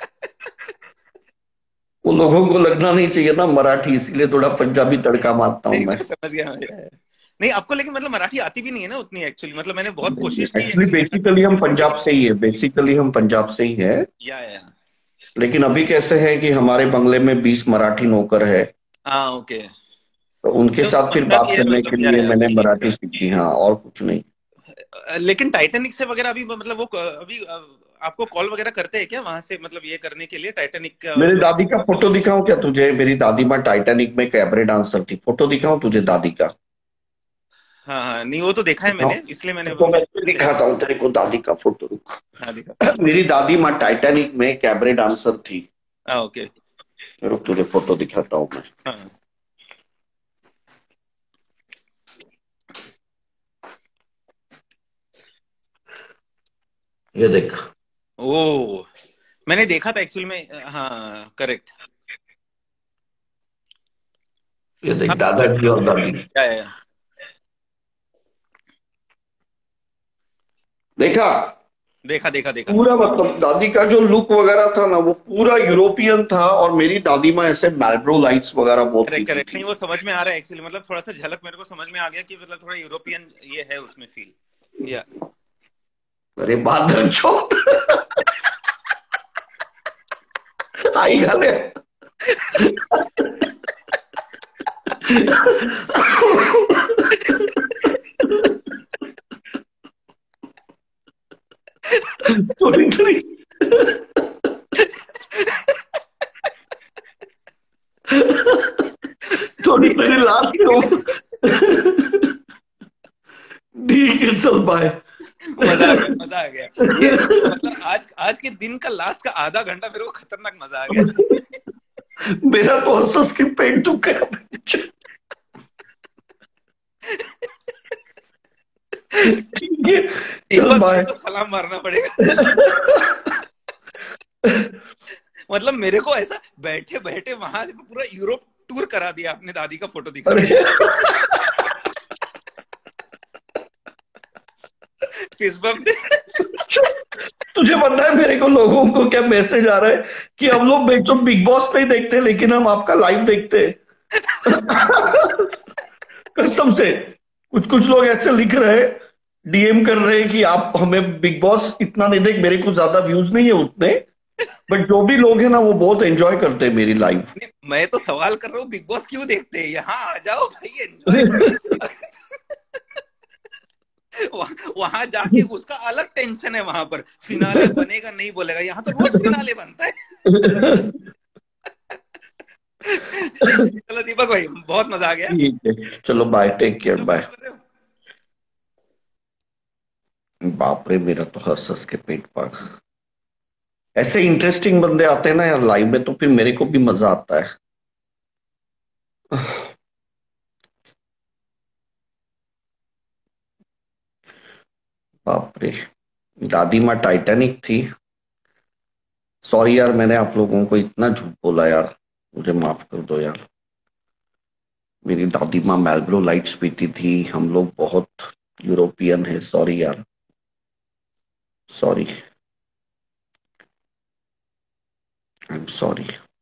वो लोगों को लगना नहीं चाहिए ना मराठी, इसीलिए थोड़ा पंजाबी तड़का मारता हूँ मैं। समझ गया। नहीं आपको लेकिन मतलब मराठी आती भी नहीं है ना उतनी एक्चुअली, मतलब मैंने बहुत कोशिश की एक्चुअली एक्चुअली। बेसिकली हम पंजाब से ही है, बेसिकली हम पंजाब से ही है। या लेकिन अभी कैसे है कि हमारे बंगले में 20 मराठी नौकर है, हाँ ओके। तो उनके तो साथ फिर बनता बात भी है करने मतलब, के लिए या मैंने कि मराठी सीखी, हाँ, और कुछ नहीं। लेकिन टाइटैनिक से वगैरह अभी मतलब वो अभी आपको कॉल वगैरह करते हैं क्या वहां से, मतलब ये करने के लिए टाइटैनिक का? मेरी दादी का फोटो दिखाऊं क्या तुझे? मेरी दादी माँ टाइटैनिक में कैबरे डांसर थी, फोटो दिखाऊं तुझे दादी का? हाँ हाँ, नहीं वो तो देखा है दिखाऊं? मैंने, इसलिए मैंने तो मैं तुझे दिखाता हूँ तेरे को दादी का फोटो, रुक। हाँ देखा। मेरी दादी माँ टाइटैनिक में कैबरे डांसर थी। हाँ ओके। रुक, तुझे फोटो दिखाता हूँ मैं। हाँ ये देख, ओ मैंने देखा था एक्चुअली में, हाँ करेक्ट। ये देख हाँ दादाजी और दादी। क्या है? देखा? देखा देखा देखा। पूरा मतलब दादी का जो लुक वगैरह था ना, वो पूरा यूरोपियन था, और मेरी दादी माँ ऐसे मैल्ब्रो लाइट्स वगैरह बहुत करेक्ट पीती करेक्ट, थी। नहीं वो समझ में आ रहा है एक्चुअली, मतलब थोड़ा सा झलक मेरे को समझ में आ गया कि मतलब थोड़ा यूरोपियन ये है उसमें फील। या अरे बादल चौथ आई गाले थोड़ी थोड़ी थोड़ी थोड़ी लास्ट हो। ठीक है, चल बाय। मजा आ गया मजा आ गया। ये मतलब आज आज के दिन का लास्ट का आधा घंटा मेरे को खतरनाक मजा आ गया। मेरा तो हंस हंस के पेट दुख गया। ठीक है, एक चल बार भाई बाय। को सलाम मारना पड़ेगा। मतलब मेरे को ऐसा बैठे बैठे वहां से पूरा यूरोप टूर करा दिया आपने दादी का फोटो दिखा अरे के। फेस बम दे। तुझे पता है मेरे को लोगों को क्या मैसेज आ रहा है कि हम लोग तो बिग बॉस नहीं देखते, लेकिन हम आपका लाइव देखते हैं। कसम से कुछ कुछ लोग ऐसे लिख रहे हैं, डीएम कर रहे हैं कि आप हमें बिग बॉस इतना नहीं देख, मेरे को ज्यादा व्यूज नहीं है उतने, बट जो भी लोग हैं ना वो बहुत एंजॉय करते हैं मेरी लाइव। मैं तो सवाल कर रहा हूँ बिग बॉस क्यों देखते हैं, यहाँ आ जाओ भाई एंजॉय करो। वहां जाके उसका अलग टेंशन है, वहां पर फिनाले बनेगा नहीं बोलेगा, यहाँ तो रोज फिनाले बनता है। चलो दीपक भाई बहुत मजा आ गया। ठीक है, चलो बाय, टेक केयर, बाय। बाप रे, मेरा तो हंस हंस के पेट पार। ऐसे इंटरेस्टिंग बंदे आते हैं ना यार लाइव में, तो फिर मेरे को भी मजा आता है। बाप रे, दादी माँ टाइटैनिक थी। सॉरी यार, मैंने आप लोगों को इतना झूठ बोला यार, मुझे माफ कर दो यार। मेरी दादी माँ मैल्ब्रो लाइट्स पीती थी, हम लोग बहुत यूरोपियन है, सॉरी यार, सॉरी, आई एम सॉरी।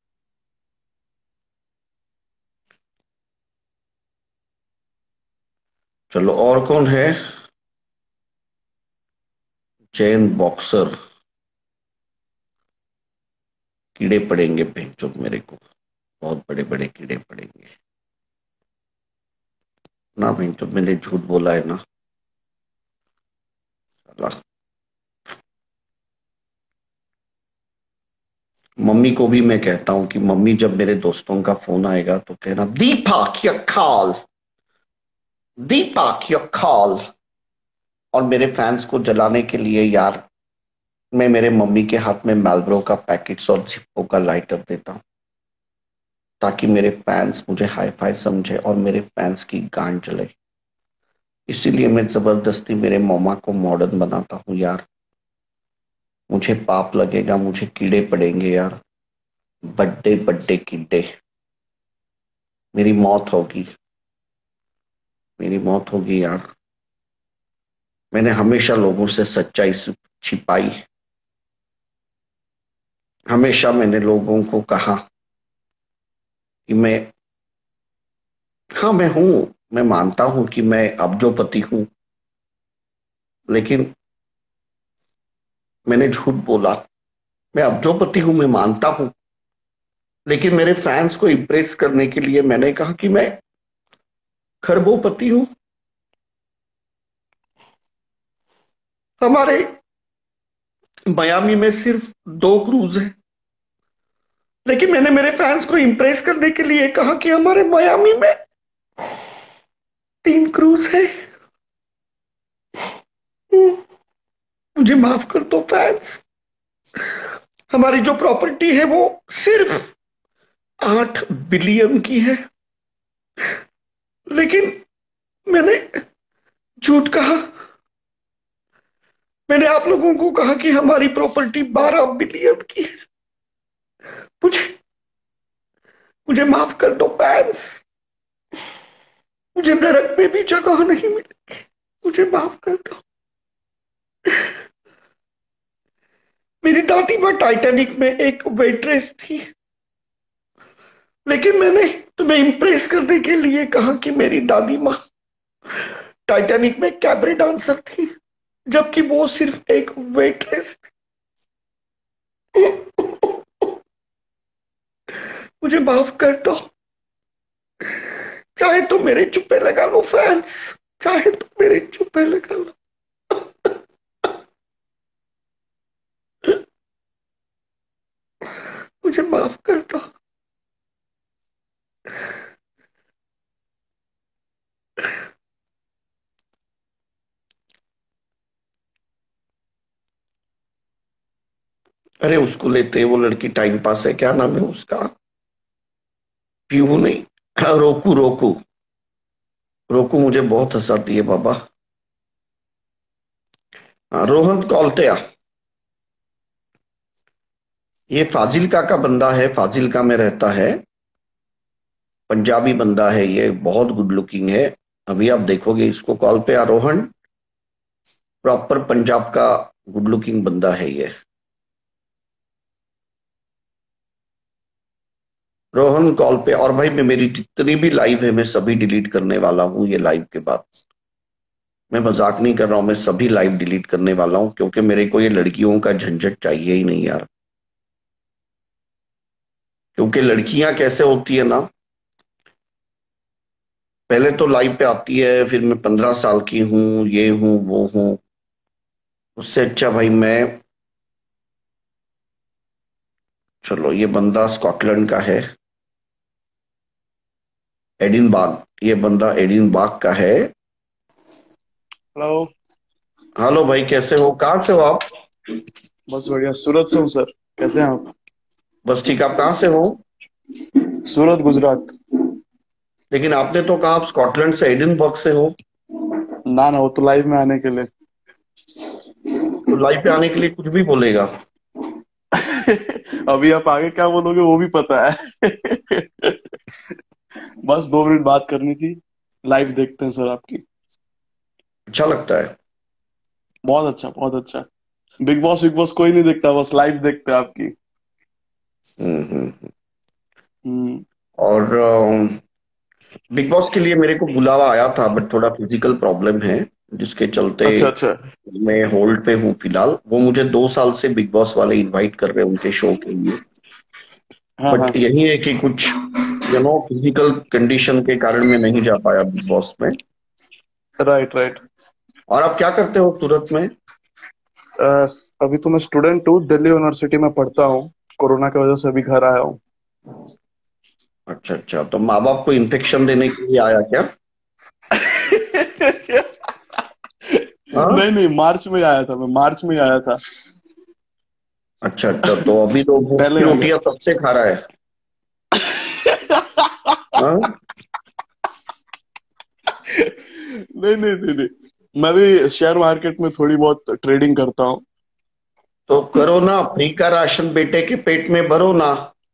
चलो, और कौन है? चैन बॉक्सर, कीड़े पड़ेंगे भेजो मेरे को, बहुत बड़े बड़े कीड़े पड़ेंगे ना भेजो, मैंने झूठ बोला है ना साला। मम्मी को भी मैं कहता हूं कि मम्मी जब मेरे दोस्तों का फोन आएगा तो कहना Deepak your call, Deepak your call. और मेरे फैंस को जलाने के लिए यार मैं मेरे मम्मी के हाथ में मैल्ब्रो का पैकेट्स और जिप्पो का लाइटर देता हूं, ताकि मेरे फैंस मुझे हाई फाई समझे और मेरे फैंस की गांड जले। इसीलिए मैं जबरदस्ती मेरे मामा को मॉडर्न बनाता हूं यार। मुझे पाप लगेगा, मुझे कीड़े पड़ेंगे यार, बड्डे बड्डे कीड़े। मेरी मौत होगी, मेरी मौत होगी यार। मैंने हमेशा लोगों से सच्चाई छिपाई, हमेशा मैंने लोगों को कहा कि मैं, हाँ मैं हूं, मैं मानता हूं कि मैं अब्जोपति हूं, लेकिन मैंने झूठ बोला। मैं अब्जोपति हूं, मैं मानता हूं, लेकिन मेरे फैंस को इम्प्रेस करने के लिए मैंने कहा कि मैं खरबोपति हूं। हमारे मियामी में सिर्फ 2 क्रूज है, लेकिन मैंने मेरे फैंस को इम्प्रेस करने के लिए कहा कि हमारे मियामी में 3 क्रूज है। मुझे माफ कर दो फैंस। हमारी जो प्रॉपर्टी है वो सिर्फ 8 बिलियन की है, लेकिन मैंने झूठ कहा। मैंने आप लोगों को कहा कि हमारी प्रॉपर्टी 12 बिलियन की है। मुझे मुझे माफ कर दो फैंस। मुझे नरक में भी जगह नहीं मिलेगी। मुझे माफ कर दो। मेरी दादी माँ टाइटैनिक में एक वेट्रेस थी, लेकिन मैंने तुम्हें इम्प्रेस करने के लिए कहा कि मेरी दादी माँ टाइटैनिक में कैबरे डांसर थी, जबकि वो सिर्फ एक वेट्रेस थी। मुझे माफ कर दो। चाहे तो मेरे चुप्पे लगा लो फैंस, चाहे तो मेरे चुप्पे लगा लो। मुझे माफ कर दो। अरे उसको लेते, वो लड़की टाइम पास है, क्या नाम है उसका? पीहू नहीं, रोकू रोकू। रोकू मुझे बहुत हंसाती है बाबा। रोहन कौलतिया, ये फाजिलका का बंदा है, फाजिलका में रहता है, पंजाबी बंदा है, ये बहुत गुड लुकिंग है। अभी आप देखोगे इसको कॉल पे। रोहन प्रॉपर पंजाब का गुड लुकिंग बंदा है ये। रोहन कॉल पे। और भाई मैं मेरी जितनी भी लाइव है मैं सभी डिलीट करने वाला हूं ये लाइव के बाद। मैं मजाक नहीं कर रहा हूं, मैं सभी लाइव डिलीट करने वाला हूं, क्योंकि मेरे को ये लड़कियों का झंझट चाहिए ही नहीं यार। क्योंकि लड़कियां कैसे होती है ना, पहले तो लाइव पे आती है, फिर मैं 15 साल की हूं, ये हूं वो हूं। उससे अच्छा भाई मैं, चलो ये बंदा स्कॉटलैंड का है, एडिनबार्ग, ये बंदा एडिनबार्ग का है। हेलो। हेलो भाई, कैसे हो? कहाँ से हो आप? बस बढ़िया, सूरत से हूँ सर। कैसे हैं आप? बस ठीक। आप कहाँ से हो? सूरत, गुजरात। लेकिन आपने तो कहा आप स्कॉटलैंड से, एडिनबर्ग से हो। ना ना, वो तो लाइव में आने के लिए। तो लाइव पे आने के लिए कुछ भी बोलेगा। अभी आप आगे क्या बोलोगे वो भी पता है। बस 2 मिनट बात करनी थी। लाइव देखते हैं सर आपकी। अच्छा लगता है? बहुत अच्छा, बहुत अच्छा। बिग बॉस कोई नहीं देखता, बस लाइव देखते हैं आपकी। हम्म। और बिग बॉस के लिए मेरे को बुलावा आया था, बट थोड़ा फिजिकल प्रॉब्लम है जिसके चलते अच्छा अच्छा। मैं होल्ड पे हूँ फिलहाल। वो मुझे 2 साल से बिग बॉस वाले इनवाइट कर रहे हैं उनके शो के लिए, हाँ हाँ। बट यही है कि कुछ फिजिकल कंडीशन के कारण मैं नहीं जा पाया बिग बॉस में। Right right. और आप क्या करते हो सूरत में? अभी तो मैं स्टूडेंट हूँ, दिल्ली यूनिवर्सिटी में पढ़ता हूँ। कोरोना की वजह से अभी घर आया हूँ। अच्छा अच्छा, तो माँ बाप को इन्फेक्शन देने के लिए आया क्या? हाँ? नहीं नहीं, मार्च में आया था, मैं मार्च में आया था। अच्छा अच्छा, तो अभी तो भूख पहले की आ गया। रोटियां सबसे खा रहा है। हाँ? नहीं नहीं नहीं नहीं, मैं भी शेयर मार्केट में थोड़ी बहुत ट्रेडिंग करता हूँ। तो करो ना, फ्री का राशन बेटे के पेट में भरो ना।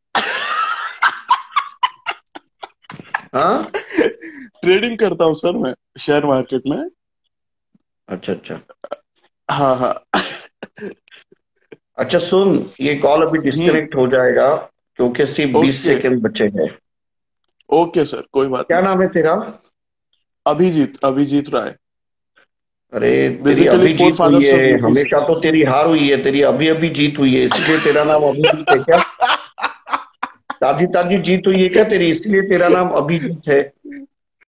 हाँ? ट्रेडिंग करता हूँ सर मैं शेयर मार्केट में। अच्छा अच्छा। हाँ हाँ। अच्छा सुन, ये कॉल अभी डिस्कनेक्ट हो जाएगा क्योंकि सिर्फ 20 ओके सेकंड बचे हैं। ओके सर, कोई बात क्या नहीं। नाम है तेरा? अभिजीत राय। अरे तेरी बेसिकली अभी फोर जीत हुई फादर्स ऑफ है, यूपी। हमेशा तो तेरी हार हुई है, तेरी अभी अभी जीत हुई है, इसलिए तेरा नाम अभिजीत है क्या? ताजी ताजी जीत हुई है क्या तेरी, इसलिए तेरा नाम अभिजीत है?